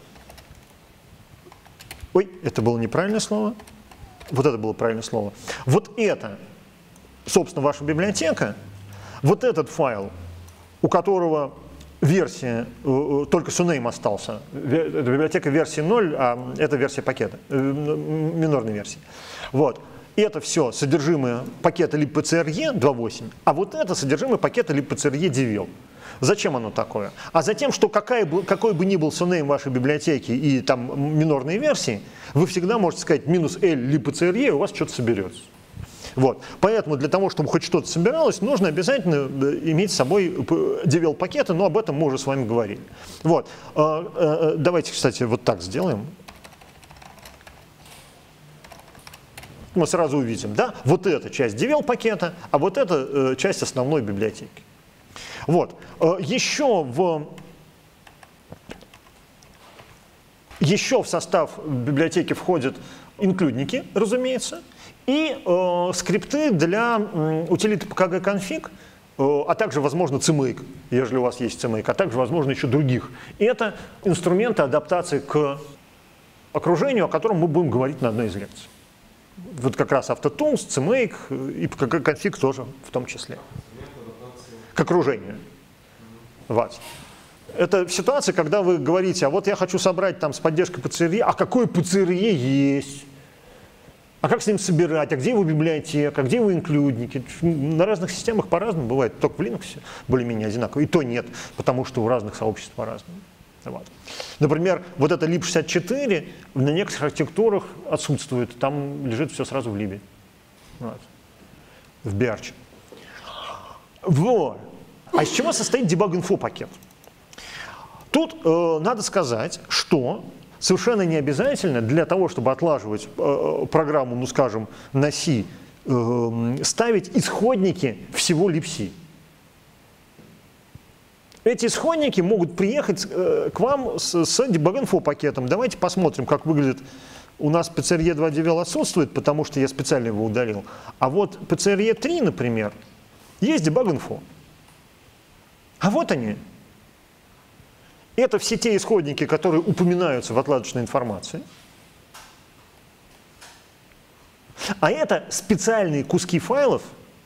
Ой, это было неправильное слово. Вот это было правильное слово. Вот это, собственно, ваша библиотека. Вот этот файл, у которого версия, только suname остался, это библиотека версии 0, а это версия пакета, минорной версии. Вот. И это все содержимое пакета libpcre 2.8, а вот это содержимое пакета libpcre devel. Зачем оно такое? А затем, что какой бы ни был suname вашей библиотеки и там минорные версии, вы всегда можете сказать минус L libpcre, и у вас что-то соберется. Вот. Поэтому для того, чтобы хоть что-то собиралось, нужно обязательно иметь с собой devel пакеты, но об этом мы уже с вами говорили. Вот. Давайте, кстати, вот так сделаем. Мы сразу увидим, да, вот эта часть devel пакета, а вот эта часть основной библиотеки. Вот. Еще в состав библиотеки входят инклюдники, разумеется, и скрипты для утилиты pkg-config, а также, возможно, CMake, если у вас есть CMake, а также, возможно, еще других. И это инструменты адаптации к окружению, о котором мы будем говорить на одной из лекций. Вот как раз AutoTools, CMake и pkg-config тоже в том числе. К окружению. Вот. Это ситуация, когда вы говорите, а вот я хочу собрать там с поддержкой PCRE, а какое PCRE есть? А как с ним собирать? А где его библиотека? А где его инклюдники? На разных системах по-разному бывает. Только в Linux более-менее одинаково. И то нет, потому что у разных сообществ по-разному. Вот. Например, вот это lib64 на некоторых архитектурах отсутствует. Там лежит все сразу в либе. Вот. В биарче. Вот. А из чего состоит debug-info пакет? Тут надо сказать, что совершенно не обязательно для того, чтобы отлаживать программу, ну скажем, на C, ставить исходники всего libc. Эти исходники могут приехать к вам с debug-info пакетом. Давайте посмотрим, как выглядит. У нас PCRE 2 devel отсутствует, потому что я специально его удалил. А вот PCRE 3, например, есть debug-info. А вот они. Это все те исходники, которые упоминаются в отладочной информации. А это специальные куски файлов,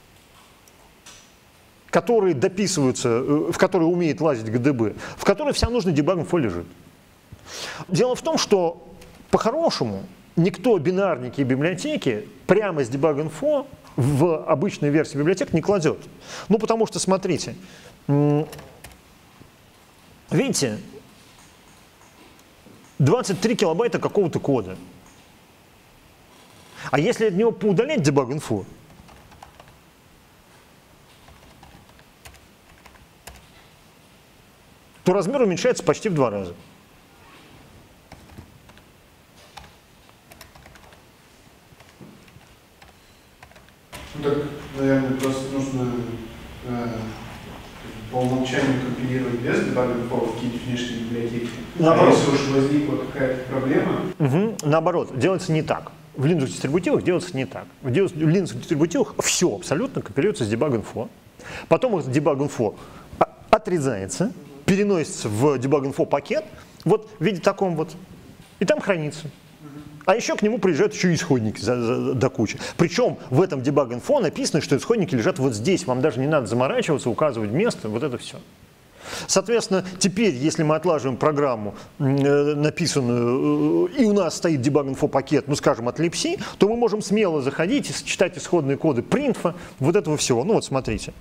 которые дописываются, в которые умеет лазить GDB, в которые вся нужная debug-info лежит. Дело в том, что по-хорошему никто бинарники и библиотеки прямо с debug-info в обычной версии библиотек не кладет. Ну, потому что, смотрите, видите, 23 килобайта какого-то кода. А если от него поудалять debug-info, то размер уменьшается почти в 2 раза. Ну так, наверное, просто нужно по умолчанию компилировать без debug-info в какие-то внешние библиотеки. А если уж возникла какая-то проблема? Наоборот, делается не так. В Linux-дистрибутивах делается не так. В Linux-дистрибутивах все абсолютно компилируется с debug-info. Потом этот debug-info отрезается, переносится в debug-info пакет, вот в виде таком вот, и там хранится. А еще к нему приезжают еще исходники до кучи. Причем в этом debug-info написано, что исходники лежат вот здесь. Вам даже не надо заморачиваться, указывать место, вот это все. Соответственно, теперь, если мы отлаживаем программу, написанную, и у нас стоит debug-info пакет, ну скажем, от libc, то мы можем смело заходить и читать исходные коды printf, вот этого всего. Ну вот смотрите.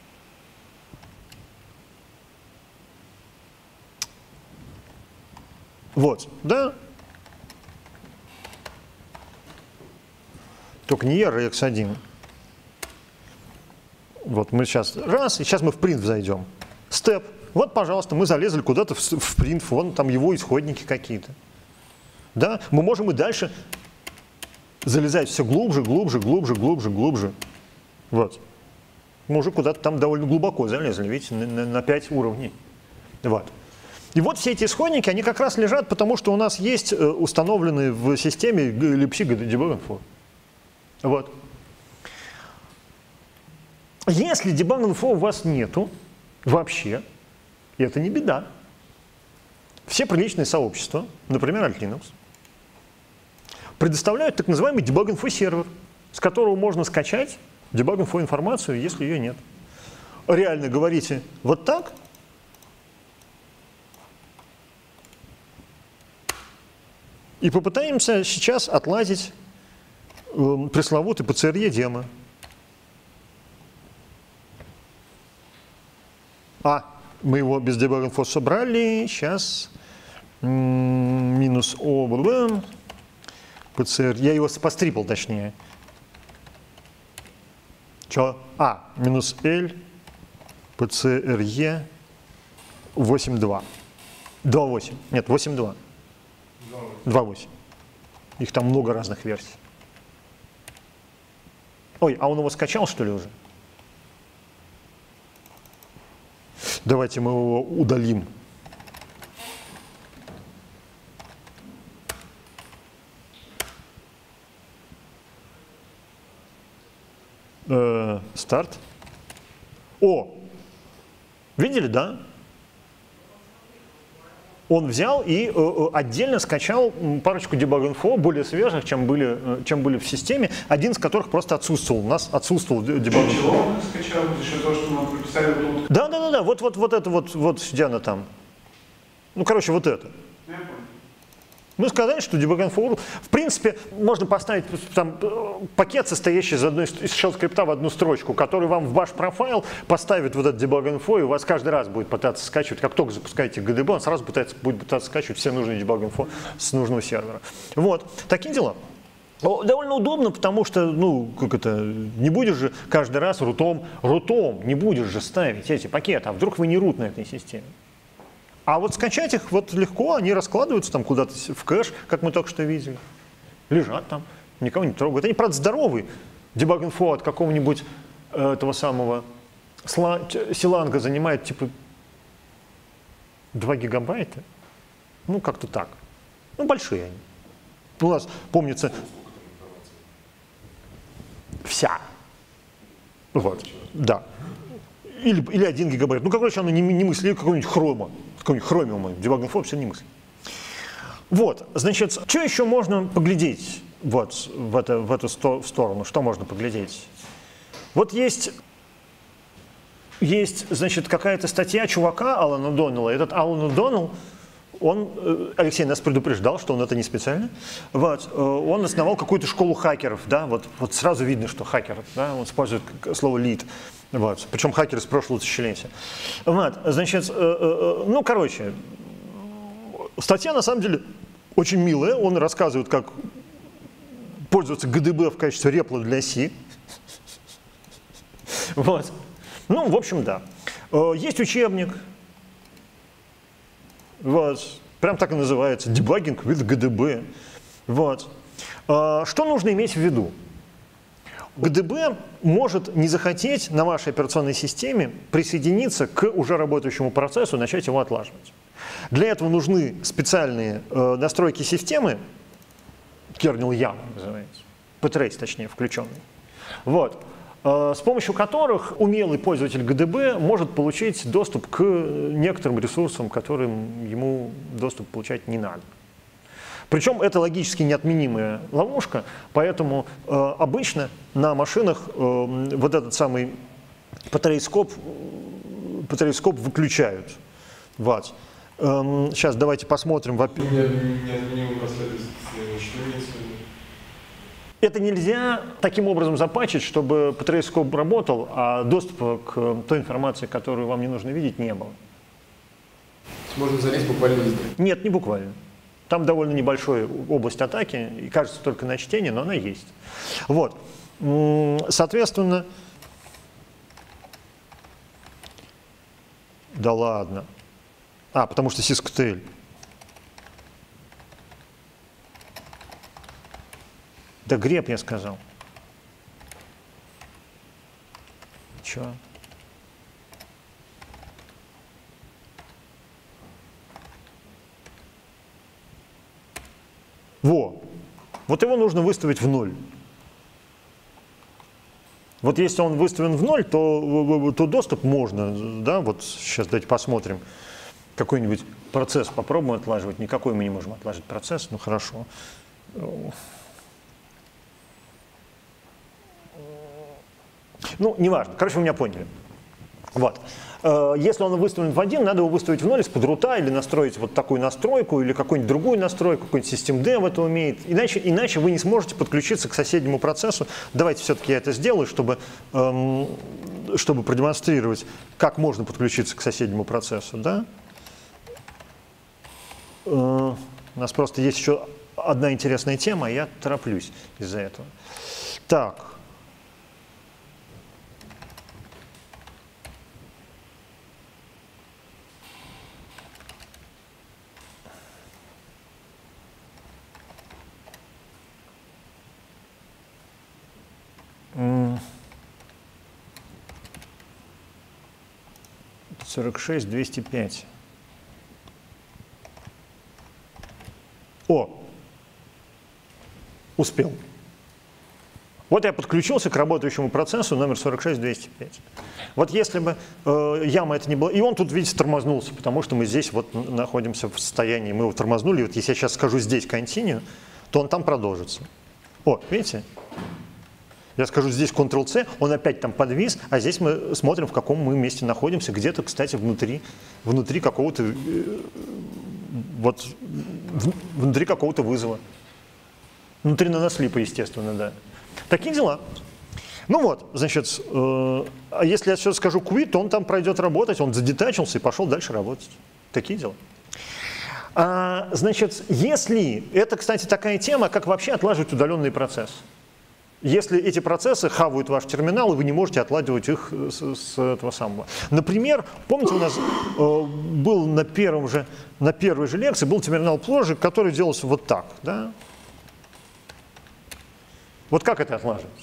Вот, да? Только не ERX1. Вот мы сейчас раз, и сейчас мы в print зайдем. Степ. Вот, пожалуйста, мы залезли куда-то в print, вон там его исходники какие-то. Да? Мы можем и дальше залезать все глубже, глубже, глубже, глубже, глубже. Вот. Мы уже куда-то там довольно глубоко залезли, видите, на 5 уровней. Вот. И вот все эти исходники, они как раз лежат, потому что у нас есть установленные в системе libc debug info. Вот. Если debug info у вас нету вообще, это не беда. Все приличные сообщества, например, Alt Linux, предоставляют так называемый debug info сервер, с которого можно скачать debug info информацию, если ее нет. Реально говорите вот так. И попытаемся сейчас отладить пресловутый PCRE демо. Мы его без debug info собрали. Сейчас минус O, PCR. Я его пострипал, точнее. Что? Минус L, PCRE 8.2. 2.8. Нет, 8.2. 2.8. Их там много разных версий. Ой, он его скачал, что ли, уже? Давайте мы его удалим. Старт. Видели, да? Он взял и отдельно скачал парочку debug info, более свежих, чем были в системе, один из которых просто отсутствовал. У нас отсутствовал debug info. Чего он скачал? За счет того, что мы прописали тут? Да. Вот это вот где она там. Ну, короче, вот это. Я понял. Мы сказали, что debug info, в принципе, можно поставить там пакет, состоящий из shell скрипта в одну строчку, который вам в ваш профайл поставит вот этот debug info, и у вас каждый раз будет пытаться скачивать. Как только запускаете GDB, он сразу будет пытаться скачивать все нужные debug info с нужного сервера. Вот, такие дела. Довольно удобно, потому что, не будешь же каждый раз рутом не будешь же ставить эти пакеты, а вдруг вы не рут на этой системе. А вот скачать их вот легко, они раскладываются там куда-то в кэш, как мы только что видели. Лежат там, никого не трогают. Они, правда, здоровые. Debug info от какого-нибудь этого самого силанга занимает типа 2 гигабайта. Ну, как-то так. Ну, большие они. У нас, помнится, вся. Вот, да. Или 1 гигабайт. Ну, короче, оно не мысли, какой-нибудь хромиум, debug info вообще не мысли. Вот, значит, что еще можно поглядеть вот в эту сторону? Что можно поглядеть? Вот есть, значит, какая-то статья чувака Алана Доннелла. Этот Алан Доннелл, Алексей нас предупреждал, что он это не специально. Вот, он основал какую-то школу хакеров, да, вот сразу видно, что хакер, да, он использует слово lead. Вот. Причем хакеры с прошлого тысячелетия. Вот. Значит, статья на самом деле очень милая. Он рассказывает, как пользоваться GDB в качестве репла для C. Вот. Ну, в общем, да. Есть учебник. Вот. Прям так и называется. Debugging with GDB. Вот. Что нужно иметь в виду? GDB может не захотеть на вашей операционной системе присоединиться к уже работающему процессу и начать его отлаживать. Для этого нужны специальные настройки системы, kernel YAML называется, ptrace точнее, включенный, вот, с помощью которых умелый пользователь GDB может получить доступ к некоторым ресурсам, которым ему доступ получать не надо. Причем это логически неотменимая ловушка, поэтому обычно на машинах вот этот самый патраископ выключают. Вот. Сейчас давайте посмотрим. Это нельзя таким образом запатчить, чтобы патраископ работал, а доступа к той информации, которую вам не нужно видеть, не было. Можно залезть буквально везде? Нет, не буквально. Там довольно небольшая область атаки, и кажется только на чтение, но она есть. Вот. Соответственно, да ладно. Потому что syskTL. Да греб, я сказал. Чё? Во. Вот его нужно выставить в 0. Вот если он выставлен в 0, то доступ можно. Да? Вот сейчас давайте посмотрим. Какой-нибудь процесс попробуем отлаживать. Никакой мы не можем отлаживать процесс. Ну хорошо. Ну, неважно. Короче, вы меня поняли. Вот. Если он выставлен в 1, надо его выставить в 0 из-под рута или настроить вот такую настройку или какую-нибудь другую настройку, какой-нибудь systemd это умеет. Иначе вы не сможете подключиться к соседнему процессу. Давайте все-таки я это сделаю, чтобы продемонстрировать, как можно подключиться к соседнему процессу. Да? У нас просто есть еще одна интересная тема, я тороплюсь из-за этого. Так. $46 205. О, успел. Вот я подключился к работающему процессу номер 46 205. Вот если бы яма это не была, и он тут, видите, тормознулся, потому что мы здесь вот находимся в состоянии, мы его тормознули, вот если я сейчас скажу здесь continue, то он там продолжится. О, видите? Я скажу здесь Ctrl-C, он опять там подвис, а здесь мы смотрим, в каком мы месте находимся, где-то, кстати, внутри какого-то внутри какого-то вызова. Внутри нанослипа, естественно, да. Такие дела. Ну вот, значит, а если я сейчас скажу quit, то он там пройдет работать, он задетачился и пошел дальше работать. Такие дела. Значит, если, это, кстати, такая тема, как вообще отлаживать удаленный процесс. Если эти процессы хавают ваш терминал, и вы не можете отладивать их с этого самого. Например, помните, у нас был на первой же лекции был терминал Ploge, который делался вот так. Да? Вот как это отлаживать?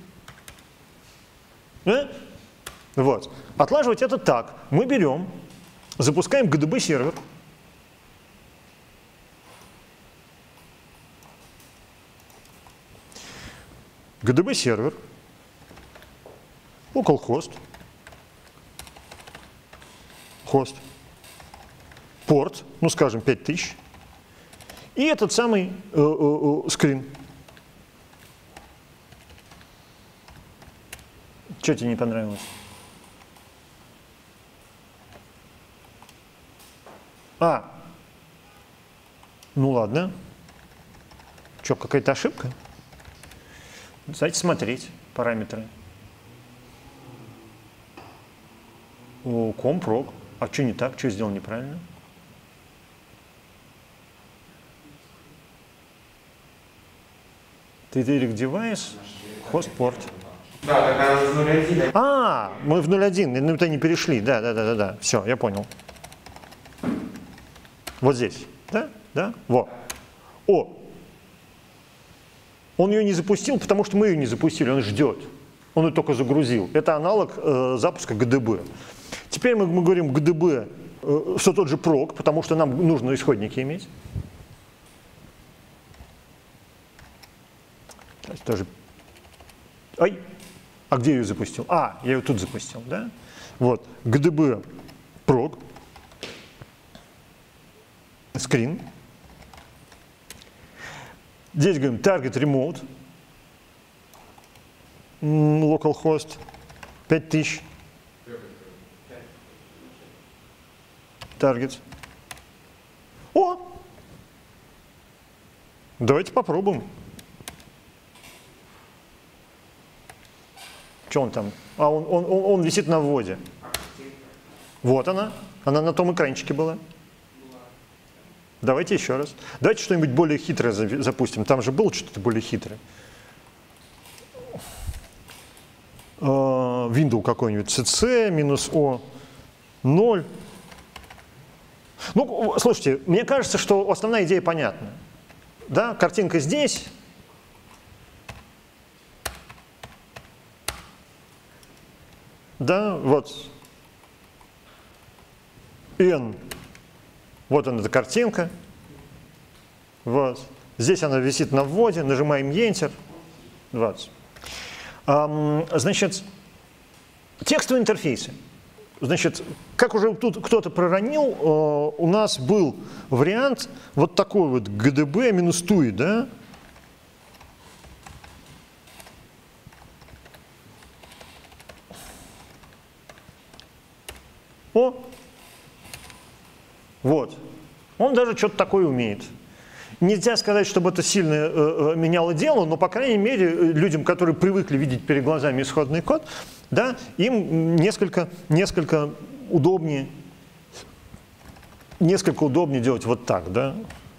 Вот. Отлаживать это так. Мы берем, запускаем GDB сервер. GDB сервер, localhost, хост, порт, ну скажем 5000, и этот самый скрин. Что тебе не понравилось? Ну ладно. Что, какая-то ошибка? Давайте смотреть параметры. Компрог. А что не так? Что сделал неправильно? Tetheric девайс, хост порт. Да, так она в 0.1. Мы в 0.1, ну это не перешли. Да. Все, я понял. Вот здесь. Да? Во. Он ее не запустил, потому что мы ее не запустили, он ждет. Он ее только загрузил. Это аналог запуска GDB. Теперь мы говорим GDB, что тот же прог, потому что нам нужно исходники иметь. Тоже. А где я ее запустил? Я ее тут запустил, да? Вот, GDB prog, screen. Здесь говорим target remote, localhost 5000, target. Давайте попробуем. Что он там? Он висит на вводе. Вот она на том экранчике была. Давайте еще раз. Давайте что-нибудь более хитрое запустим. Там же было что-то более хитрое. Windows какой-нибудь. CC, -O, 0. Ну, слушайте, мне кажется, что основная идея понятна. Да? Картинка здесь. да, вот N, вот она, эта картинка, вот, здесь она висит на вводе, нажимаем Enter, 20. Значит, текстовые интерфейсы. Значит, как уже тут кто-то проронил, у нас был вариант вот такой вот GDB минус TUI, да? О! Вот. Он даже что-то такое умеет. Нельзя сказать, чтобы это сильно меняло дело, но, по крайней мере, людям, которые привыкли видеть перед глазами исходный код, да, им несколько удобнее делать вот так, да.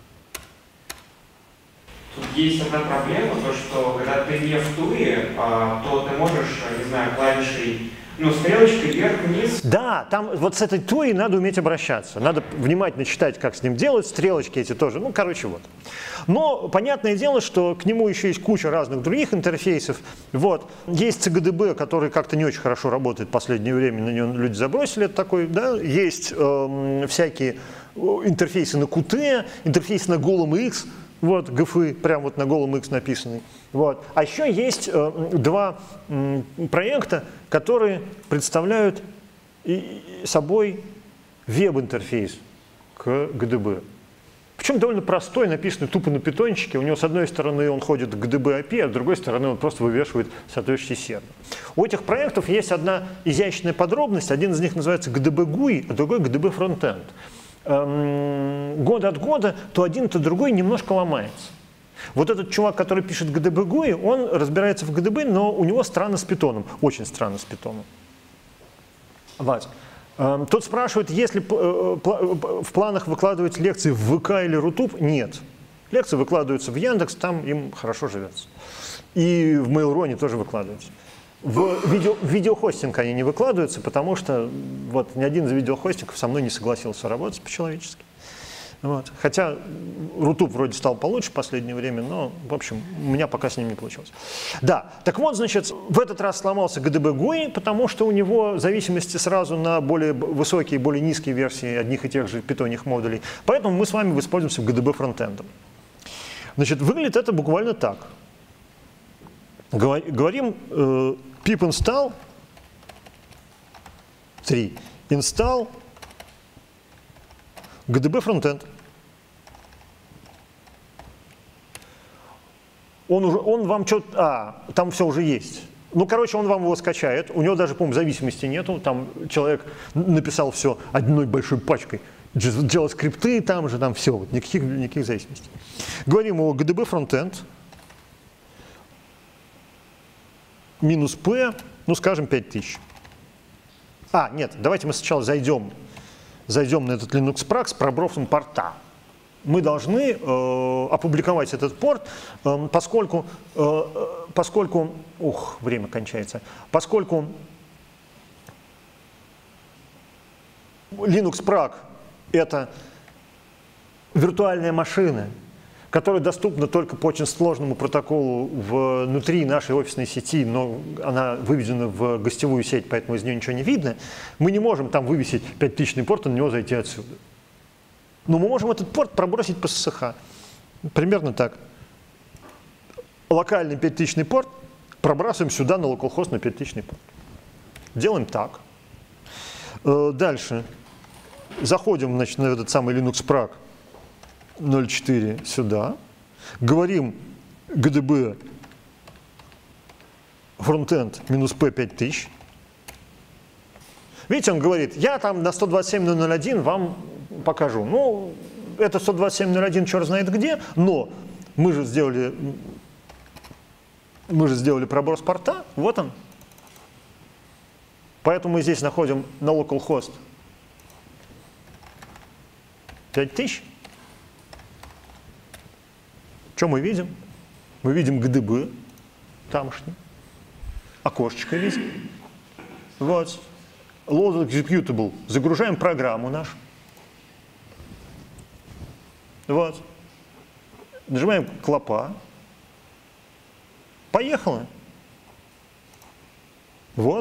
Тут есть одна проблема, то что когда ты не в туре, то ты можешь, не знаю, клавишей, ну, стрелочкой вверх-вниз. Да, там вот с этой туей надо уметь обращаться. Надо внимательно читать, как с ним делать, стрелочки эти тоже. Ну, короче, вот. Но понятное дело, что к нему еще есть куча разных других интерфейсов. Вот. Есть CGDB, который как-то не очень хорошо работает в последнее время, на него люди забросили, это такой, да. Есть всякие интерфейсы на Qt, интерфейсы на голом X. Вот, GFI, прям вот на голом X написанный. Вот. А еще есть два проекта, которые представляют собой веб-интерфейс к GDB. Причем довольно простой, написанный тупо на питончике. У него с одной стороны он ходит к GDB API, а с другой стороны он просто вывешивает соответствующий сервер. У этих проектов есть одна изящная подробность. Один из них называется GDB GUI, а другой GDB Frontend. Год от года то один, то другой немножко ломается. Вот этот чувак, который пишет GDB GUI, он разбирается в GDB, но у него странно с питоном, очень странно с питоном. Вот. Тут спрашивают, есть ли в планах выкладывать лекции в ВК или Рутуб? Нет. Лекции выкладываются в Яндекс, там им хорошо живется. И в Mail.ru они тоже выкладываются. В видеохостинг они не выкладываются, потому что вот ни один из видеохостингов со мной не согласился работать по-человечески. Вот. Хотя Рутуб вроде стал получше в последнее время, но, в общем, у меня пока с ним не получилось. Да, так вот, значит, в этот раз сломался GDB GUI, потому что у него зависимости сразу на более высокие, более низкие версии одних и тех же питонных модулей. Поэтому мы с вами воспользуемся GDB фронтендом. Значит, выглядит это буквально так. Говорим pip install 3 install GDB frontend. Он вам что-то... там все уже есть. Ну, короче, он вам его скачает. У него даже, по-моему, зависимости нету. Там человек написал все одной большой пачкой. Делал скрипты там же, там все. Вот, никаких зависимостей. Говорим о GDB frontend. Минус P, ну, скажем, 5000. Нет, давайте мы сначала зайдем на этот Linux Prax с пробросом порта. Мы должны опубликовать этот порт, поскольку время кончается, поскольку Linux Prax — это виртуальная машина, которая доступна только по очень сложному протоколу внутри нашей офисной сети, но она выведена в гостевую сеть, поэтому из нее ничего не видно, мы не можем там вывесить 5000-ный порт и на него зайти отсюда. Но мы можем этот порт пробросить по SSH. Примерно так. Локальный 5000-ный порт пробрасываем сюда на localhost на 5000-ный порт. Делаем так. Дальше. Заходим, значит, на этот самый Linux Prax 0.4 сюда, говорим GDB frontend минус P 5000. Видите, он говорит, я там на 127.0.0.1 вам покажу. Ну, это 127.0.1 черт знает где, но мы же сделали проброс порта, вот он. Поэтому мы здесь находим на localhost 5000. Что мы видим? Мы видим GDB тамошний, окошечко видим. Вот. Load executable. Загружаем программу нашу. Вот. Нажимаем клопа. Поехало. Вот.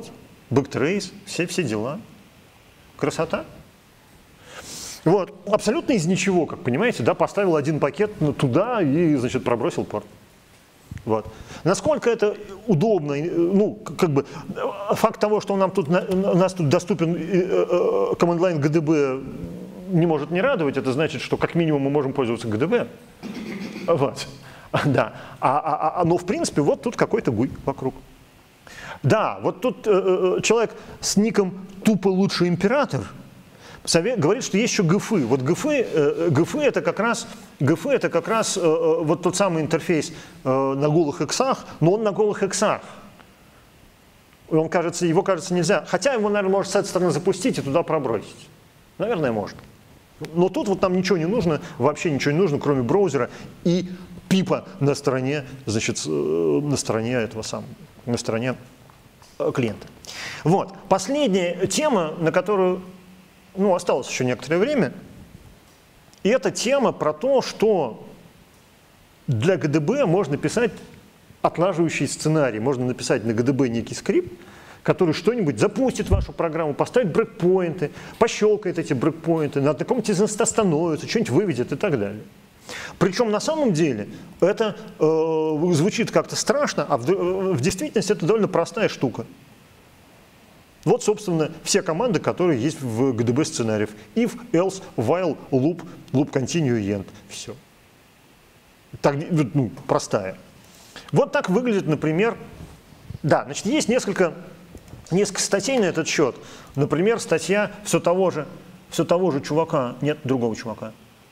бэктрейс, все дела. Красота. Вот, абсолютно из ничего, как понимаете, да, поставил один пакет туда и, значит, пробросил порт. Вот. Насколько это удобно, ну, как бы, факт того, что у нас тут доступен command line GDB, не может не радовать, это значит, что как минимум мы можем пользоваться GDB. Вот. Да. Но в принципе вот тут какой-то гуй вокруг. Да, вот тут человек с ником «Тупо лучший император» говорит, что есть еще ГФы. Вот ГФы это как раз вот тот самый интерфейс на голых иксах, но он на голых иксах. Его, кажется, нельзя. Хотя его, наверное, можно с этой стороны запустить и туда пробросить. Наверное, можно. Но тут вот нам ничего не нужно, вообще ничего не нужно, кроме браузера и пипа на стороне, значит, на стороне этого самого, на стороне клиента. Вот. Последняя тема, на которую, ну, осталось еще некоторое время, и это тема про то, что для GDB можно писать отлаживающий сценарий. Можно написать на GDB некий скрипт, который что-нибудь запустит вашу программу, поставит брейкпоинты, пощелкает эти брейкпоинты, на каком-нибудь из инста остановится, что-нибудь выведет и так далее. Причем на самом деле это звучит как-то страшно, а в действительности это довольно простая штука. Вот, собственно, все команды, которые есть в GDB сценариев. If, else, while, loop, loop continue, end. Все. Так, ну, простая. Вот так выглядит, например, да, значит, есть несколько статей на этот счет. Например, статья все того же чувака, нет, другого чувака.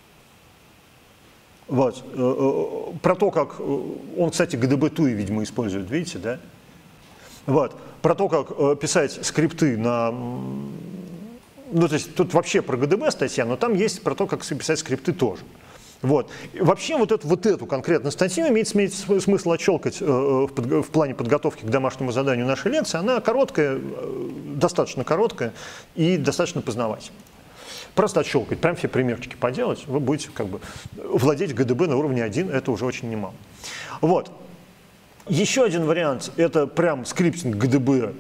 Вот. Про то, как он, кстати, GDB-TUI, видимо, использует, видите, да? Вот. Про то, как писать скрипты на... Ну, то есть тут вообще про GDB статья, но там есть про то, как писать скрипты тоже. Вот. Вообще вот эту конкретную статью имеет смысл отщелкать в плане подготовки к домашнему заданию нашей лекции. Она короткая, достаточно короткая и достаточно познавательная. Просто отщелкать, прям все примерчики поделать, вы будете как бы владеть GDB на уровне 1, это уже очень немало. Вот. Еще один вариант, это прям скриптинг GDB,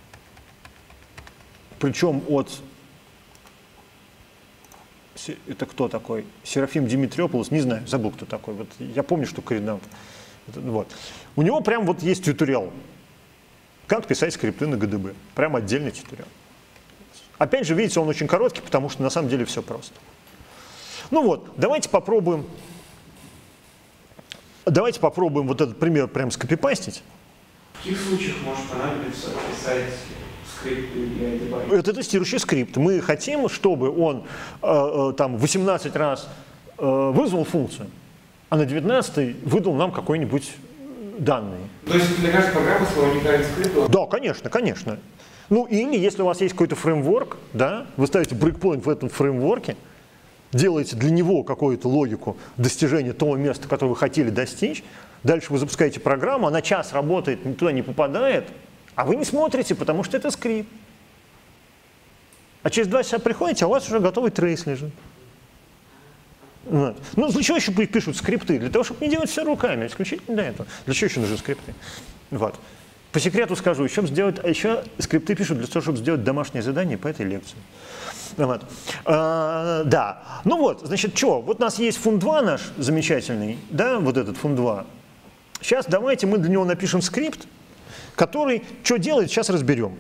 причем от... Это кто такой? Серафим Димитриопулос, не знаю, забыл, кто такой. Вот я помню, что координат. Вот. У него прям вот есть тьюториал, как писать скрипты на GDB. Прям отдельный тьюториал. Опять же, видите, он очень короткий, потому что на самом деле все просто. Ну вот, давайте попробуем вот этот пример прям скопипастить. В каких случаях может понадобиться писать скрипты для дебага? Это тестирующий скрипт. Мы хотим, чтобы он там 18 раз вызвал функцию, а на 19-й выдал нам какой-нибудь данные. То есть для каждой программы свой уникальный скрипт? Да, конечно, конечно. Ну или если у вас есть какой-то фреймворк, да, вы ставите брейкпоинт в этом фреймворке, делаете для него какую-то логику достижения того места, которое вы хотели достичь, дальше вы запускаете программу, она час работает, туда не попадает, а вы не смотрите, потому что это скрипт. А через 2 часа приходите, а у вас уже готовый трейс лежит. Вот. Ну, для чего еще пишут скрипты? Для того, чтобы не делать все руками, исключительно для этого. Для чего еще нужны скрипты? Вот. По секрету скажу, еще скрипты пишут для того, чтобы сделать домашнее задание по этой лекции. Вот. Да. Ну вот, значит, что? Вот у нас есть fun2 наш замечательный, да, вот этот fun2. Сейчас давайте мы для него напишем скрипт, который что делает, сейчас разберем.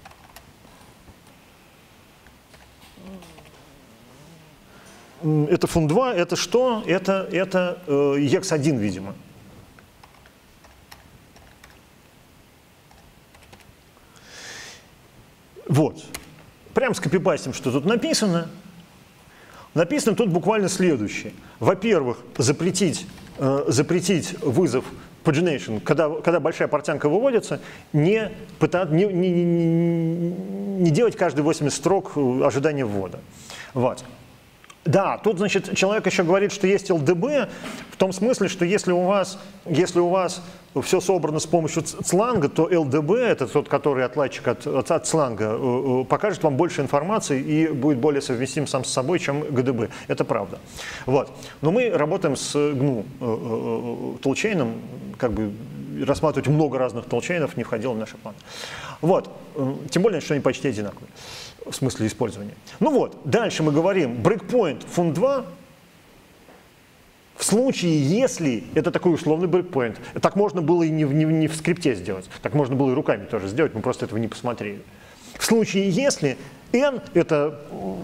Это fun2, это что? Это EX1, видимо. Вот. Прям скопипастим, что тут написано. Написано тут буквально следующее. Во-первых, запретить вызов pagination, когда большая портянка выводится, не делать каждые 80 строк ожидания ввода. Вот. Да, тут, значит, человек еще говорит, что есть LDB, в том смысле, что если у вас все собрано с помощью Clang, то LDB, это тот, который отладчик от Clang, покажет вам больше информации и будет более совместим сам с собой, чем GDB. Это правда. Вот. Но мы работаем с GNU Toolchain, как бы рассматривать много разных толчейнов не входило в наши планы. Вот. Тем более, что они почти одинаковые в смысле использования. Ну вот, дальше мы говорим breakpoint fun2 в случае, если это такой условный breakpoint. Так можно было и не в скрипте сделать, так можно было и руками тоже сделать, мы просто этого не посмотрели. В случае, если n – это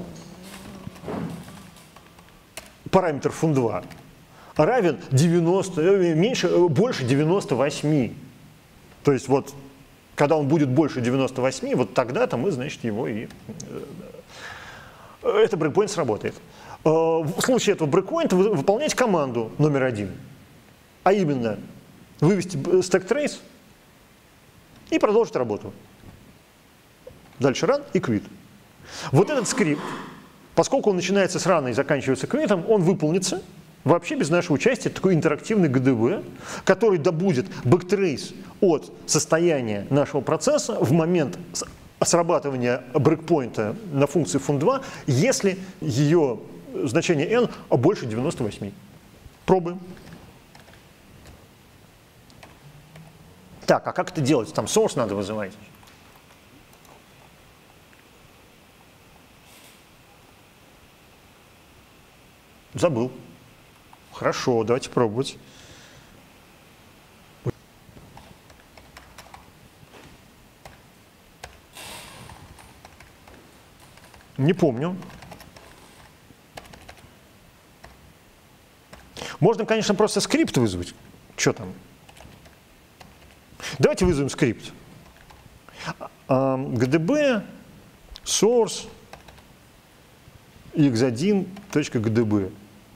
параметр fun2, равен 90, больше 98. То есть вот, когда он будет больше 98, вот тогда-то мы, значит, его и… Это брейкпоинт сработает. В случае этого брейкпоинта вы выполняете команду номер 1, а именно вывести stack trace и продолжить работу. Дальше run и quit. Вот этот скрипт, поскольку он начинается с run и заканчивается quit, он выполнится вообще без нашего участия. Это такой интерактивный GDB, который добудет бэктрейс от состояния нашего процесса в момент срабатывания брейкпоинта на функции fun2, если ее значение n больше 98. Пробуем. Так, а как это делать? Там source надо вызывать. Забыл. Хорошо, давайте пробовать. Не помню. Можно, конечно, просто скрипт вызвать. Что там? Давайте вызовем скрипт. GDB source x1.gdb.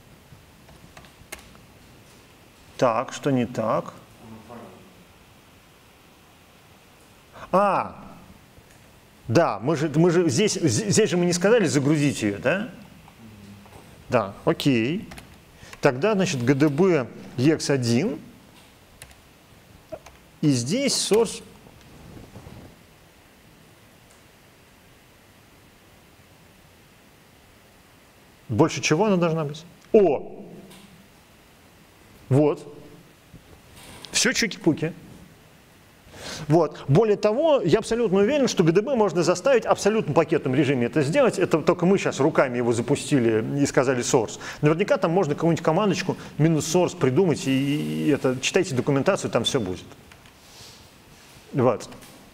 Так, что не так? Да, мы же здесь же мы не сказали загрузить ее, да? Да, окей. Тогда, значит, GDB ex1, и здесь source. Больше чего она должна быть? О! Вот. Все чуки-пуки. Вот. Более того, я абсолютно уверен, что GDB можно заставить в абсолютно пакетном режиме это сделать. Это только мы сейчас руками его запустили и сказали source. Наверняка там можно какую-нибудь командочку -source придумать, и это, читайте документацию, там все будет. Вот.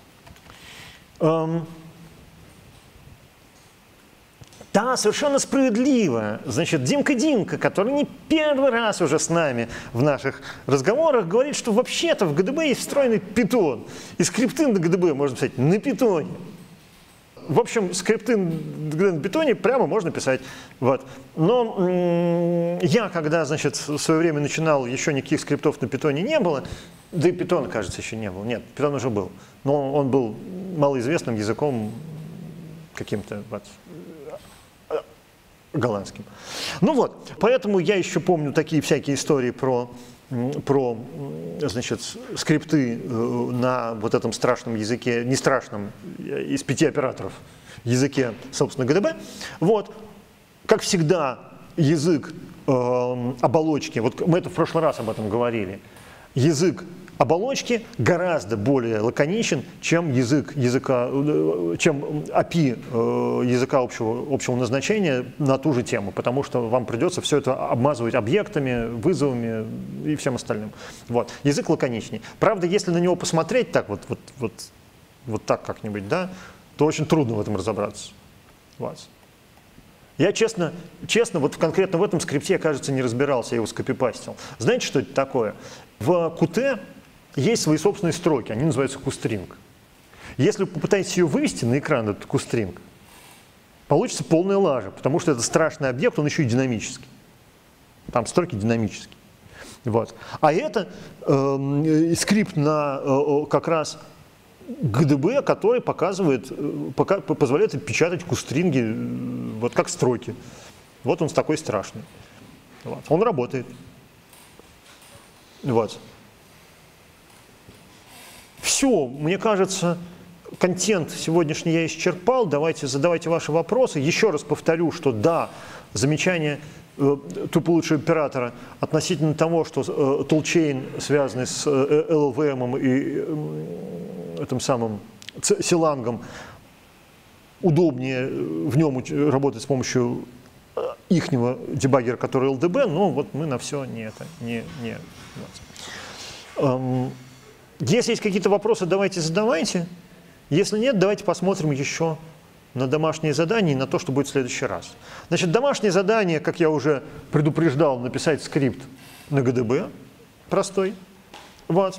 Да, совершенно справедливо. Значит, Димка, который не первый раз уже с нами в наших разговорах, говорит, что вообще-то в GDB есть встроенный Python. И скрипты на GDB можно писать на Python. В общем, скрипты на Python прямо можно писать. Вот. Но я, когда, значит, в свое время начинал, еще никаких скриптов на Python не было, да и Python, кажется, еще не было. Нет, Python уже был. Но он был малоизвестным языком каким-то, вот, голландским. Ну вот, поэтому я еще помню такие всякие истории про значит, скрипты на вот этом страшном языке, не страшном, из 5 операторов языке, собственно, GDB. Вот, как всегда, язык оболочки, вот мы это в прошлый раз об этом говорили, язык оболочки гораздо более лаконичен, чем чем API языка общего назначения на ту же тему, потому что вам придется все это обмазывать объектами, вызовами и всем остальным. Вот. Язык лаконичней. Правда, если на него посмотреть так вот так как-нибудь, да, то очень трудно в этом разобраться. Вот. Я честно, вот конкретно в этом скрипте, кажется, не разбирался, я его скопипастил. Знаете, что это такое? В Qt есть свои собственные строки, они называются QString. Если вы попытаетесь ее вывести на экран, этот QString, получится полная лажа, потому что это страшный объект, он еще и динамический. Там строки динамические. Вот. А это скрипт на как раз GDB, который позволяет печатать QString вот как строки. Вот он такой страшный. Вот. Он работает. Вот. Все, мне кажется, контент сегодняшний я исчерпал. Задавайте ваши вопросы. Еще раз повторю, что да, замечания тупо-лучшего оператора относительно того, что тулчейн, связанный с LLVM и этим самым силангом, удобнее в нем работать с помощью ихнего дебаггера, который LDB, но вот мы на все не. Если есть какие-то вопросы, задавайте. Если нет, давайте посмотрим еще на домашние задания и на то, что будет в следующий раз. Значит, домашнее задание, как я уже предупреждал, написать скрипт на GDB простой. Вот.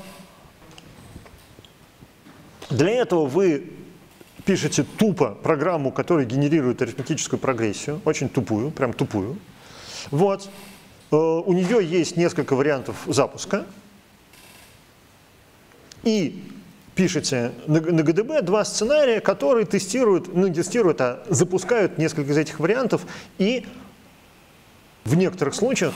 Для этого вы пишете тупо программу, которая генерирует арифметическую прогрессию, очень тупую, прям тупую. Вот. У нее есть несколько вариантов запуска. И пишете на GDB два сценария, которые тестируют, а запускают несколько из этих вариантов и в некоторых случаях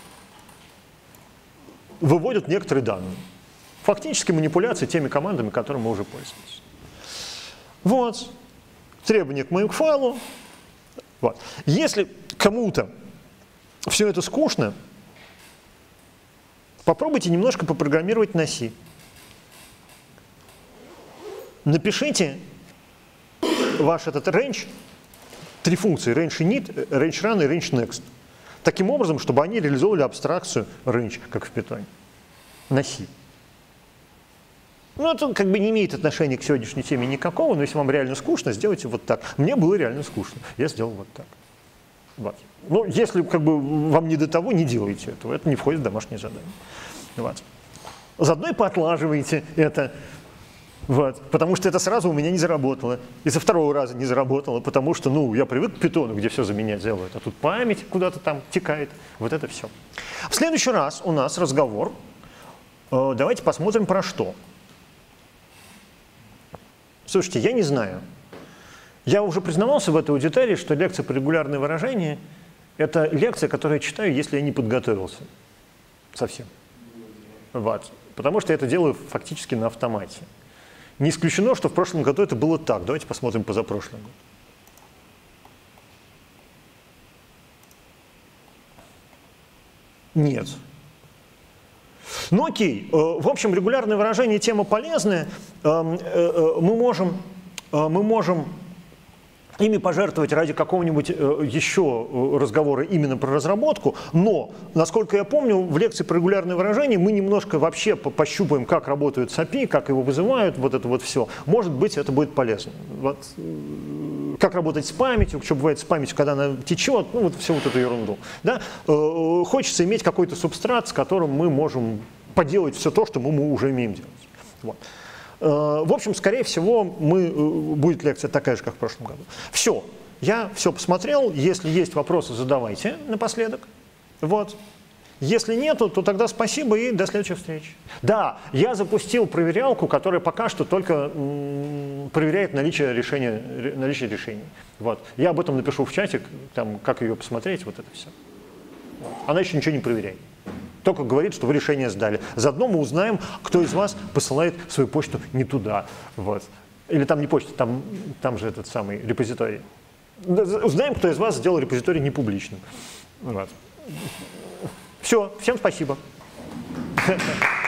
выводят некоторые данные. Фактически манипуляции теми командами, которыми мы уже пользовались. Вот. Требования к моему файлу. Вот. Если кому-то все это скучно, попробуйте немножко попрограммировать на C. Напишите ваш этот range, три функции, range init, range run и range next, таким образом, чтобы они реализовывали абстракцию range, как в Python, на C. Ну, это как бы не имеет отношения к сегодняшней теме никакого, но если вам реально скучно, сделайте вот так. Мне было реально скучно, я сделал вот так. Вот. Ну, если как бы вам не до того, не делайте этого, это не входит в домашнее задание. Вот. Заодно и поотлаживайте это. Вот. Потому что это сразу у меня не заработало. И со второго раза не заработало, потому что, ну, я привык к питону, где все за меня делают, а тут память куда-то там текает. Вот это все. В следующий раз у нас разговор. Давайте посмотрим про что. Слушайте, я не знаю. Я уже признавался в этой аудитории, что лекция по регулярные выражения – это лекция, которую я читаю, если я не подготовился. Совсем. Вот. Потому что я это делаю фактически на автомате. Не исключено, что в прошлом году это было так. Давайте посмотрим позапрошлый год. Нет. Ну окей. В общем, регулярное выражение – тема полезная. Мы можем ими пожертвовать ради какого-нибудь еще разговора именно про разработку, но, насколько я помню, в лекции про регулярные выражения мы немножко вообще пощупаем, как работают с API, как его вызывают, вот это вот все. Может быть, это будет полезно. Вот. Как работать с памятью, что бывает с памятью, когда она течет, ну вот всю вот эту ерунду. Да? Хочется иметь какой-то субстрат, с которым мы можем поделать все то, что мы уже умеем делать. Вот. В общем, скорее всего, будет лекция такая же, как в прошлом году. Все, я все посмотрел. Если есть вопросы, задавайте напоследок. Вот. Если нету, то тогда спасибо и до следующих встреч. Да, я запустил проверялку, которая пока что только проверяет наличие решений. Вот. Я об этом напишу в чатик, там, как ее посмотреть, вот это все. Она еще ничего не проверяет. Только говорит, что вы решение сдали. Заодно мы узнаем, кто из вас посылает свою почту не туда. Вот. Или там не почта, там же этот самый репозиторий. Узнаем, кто из вас сделал репозиторий непубличным. Вот. Все, всем спасибо.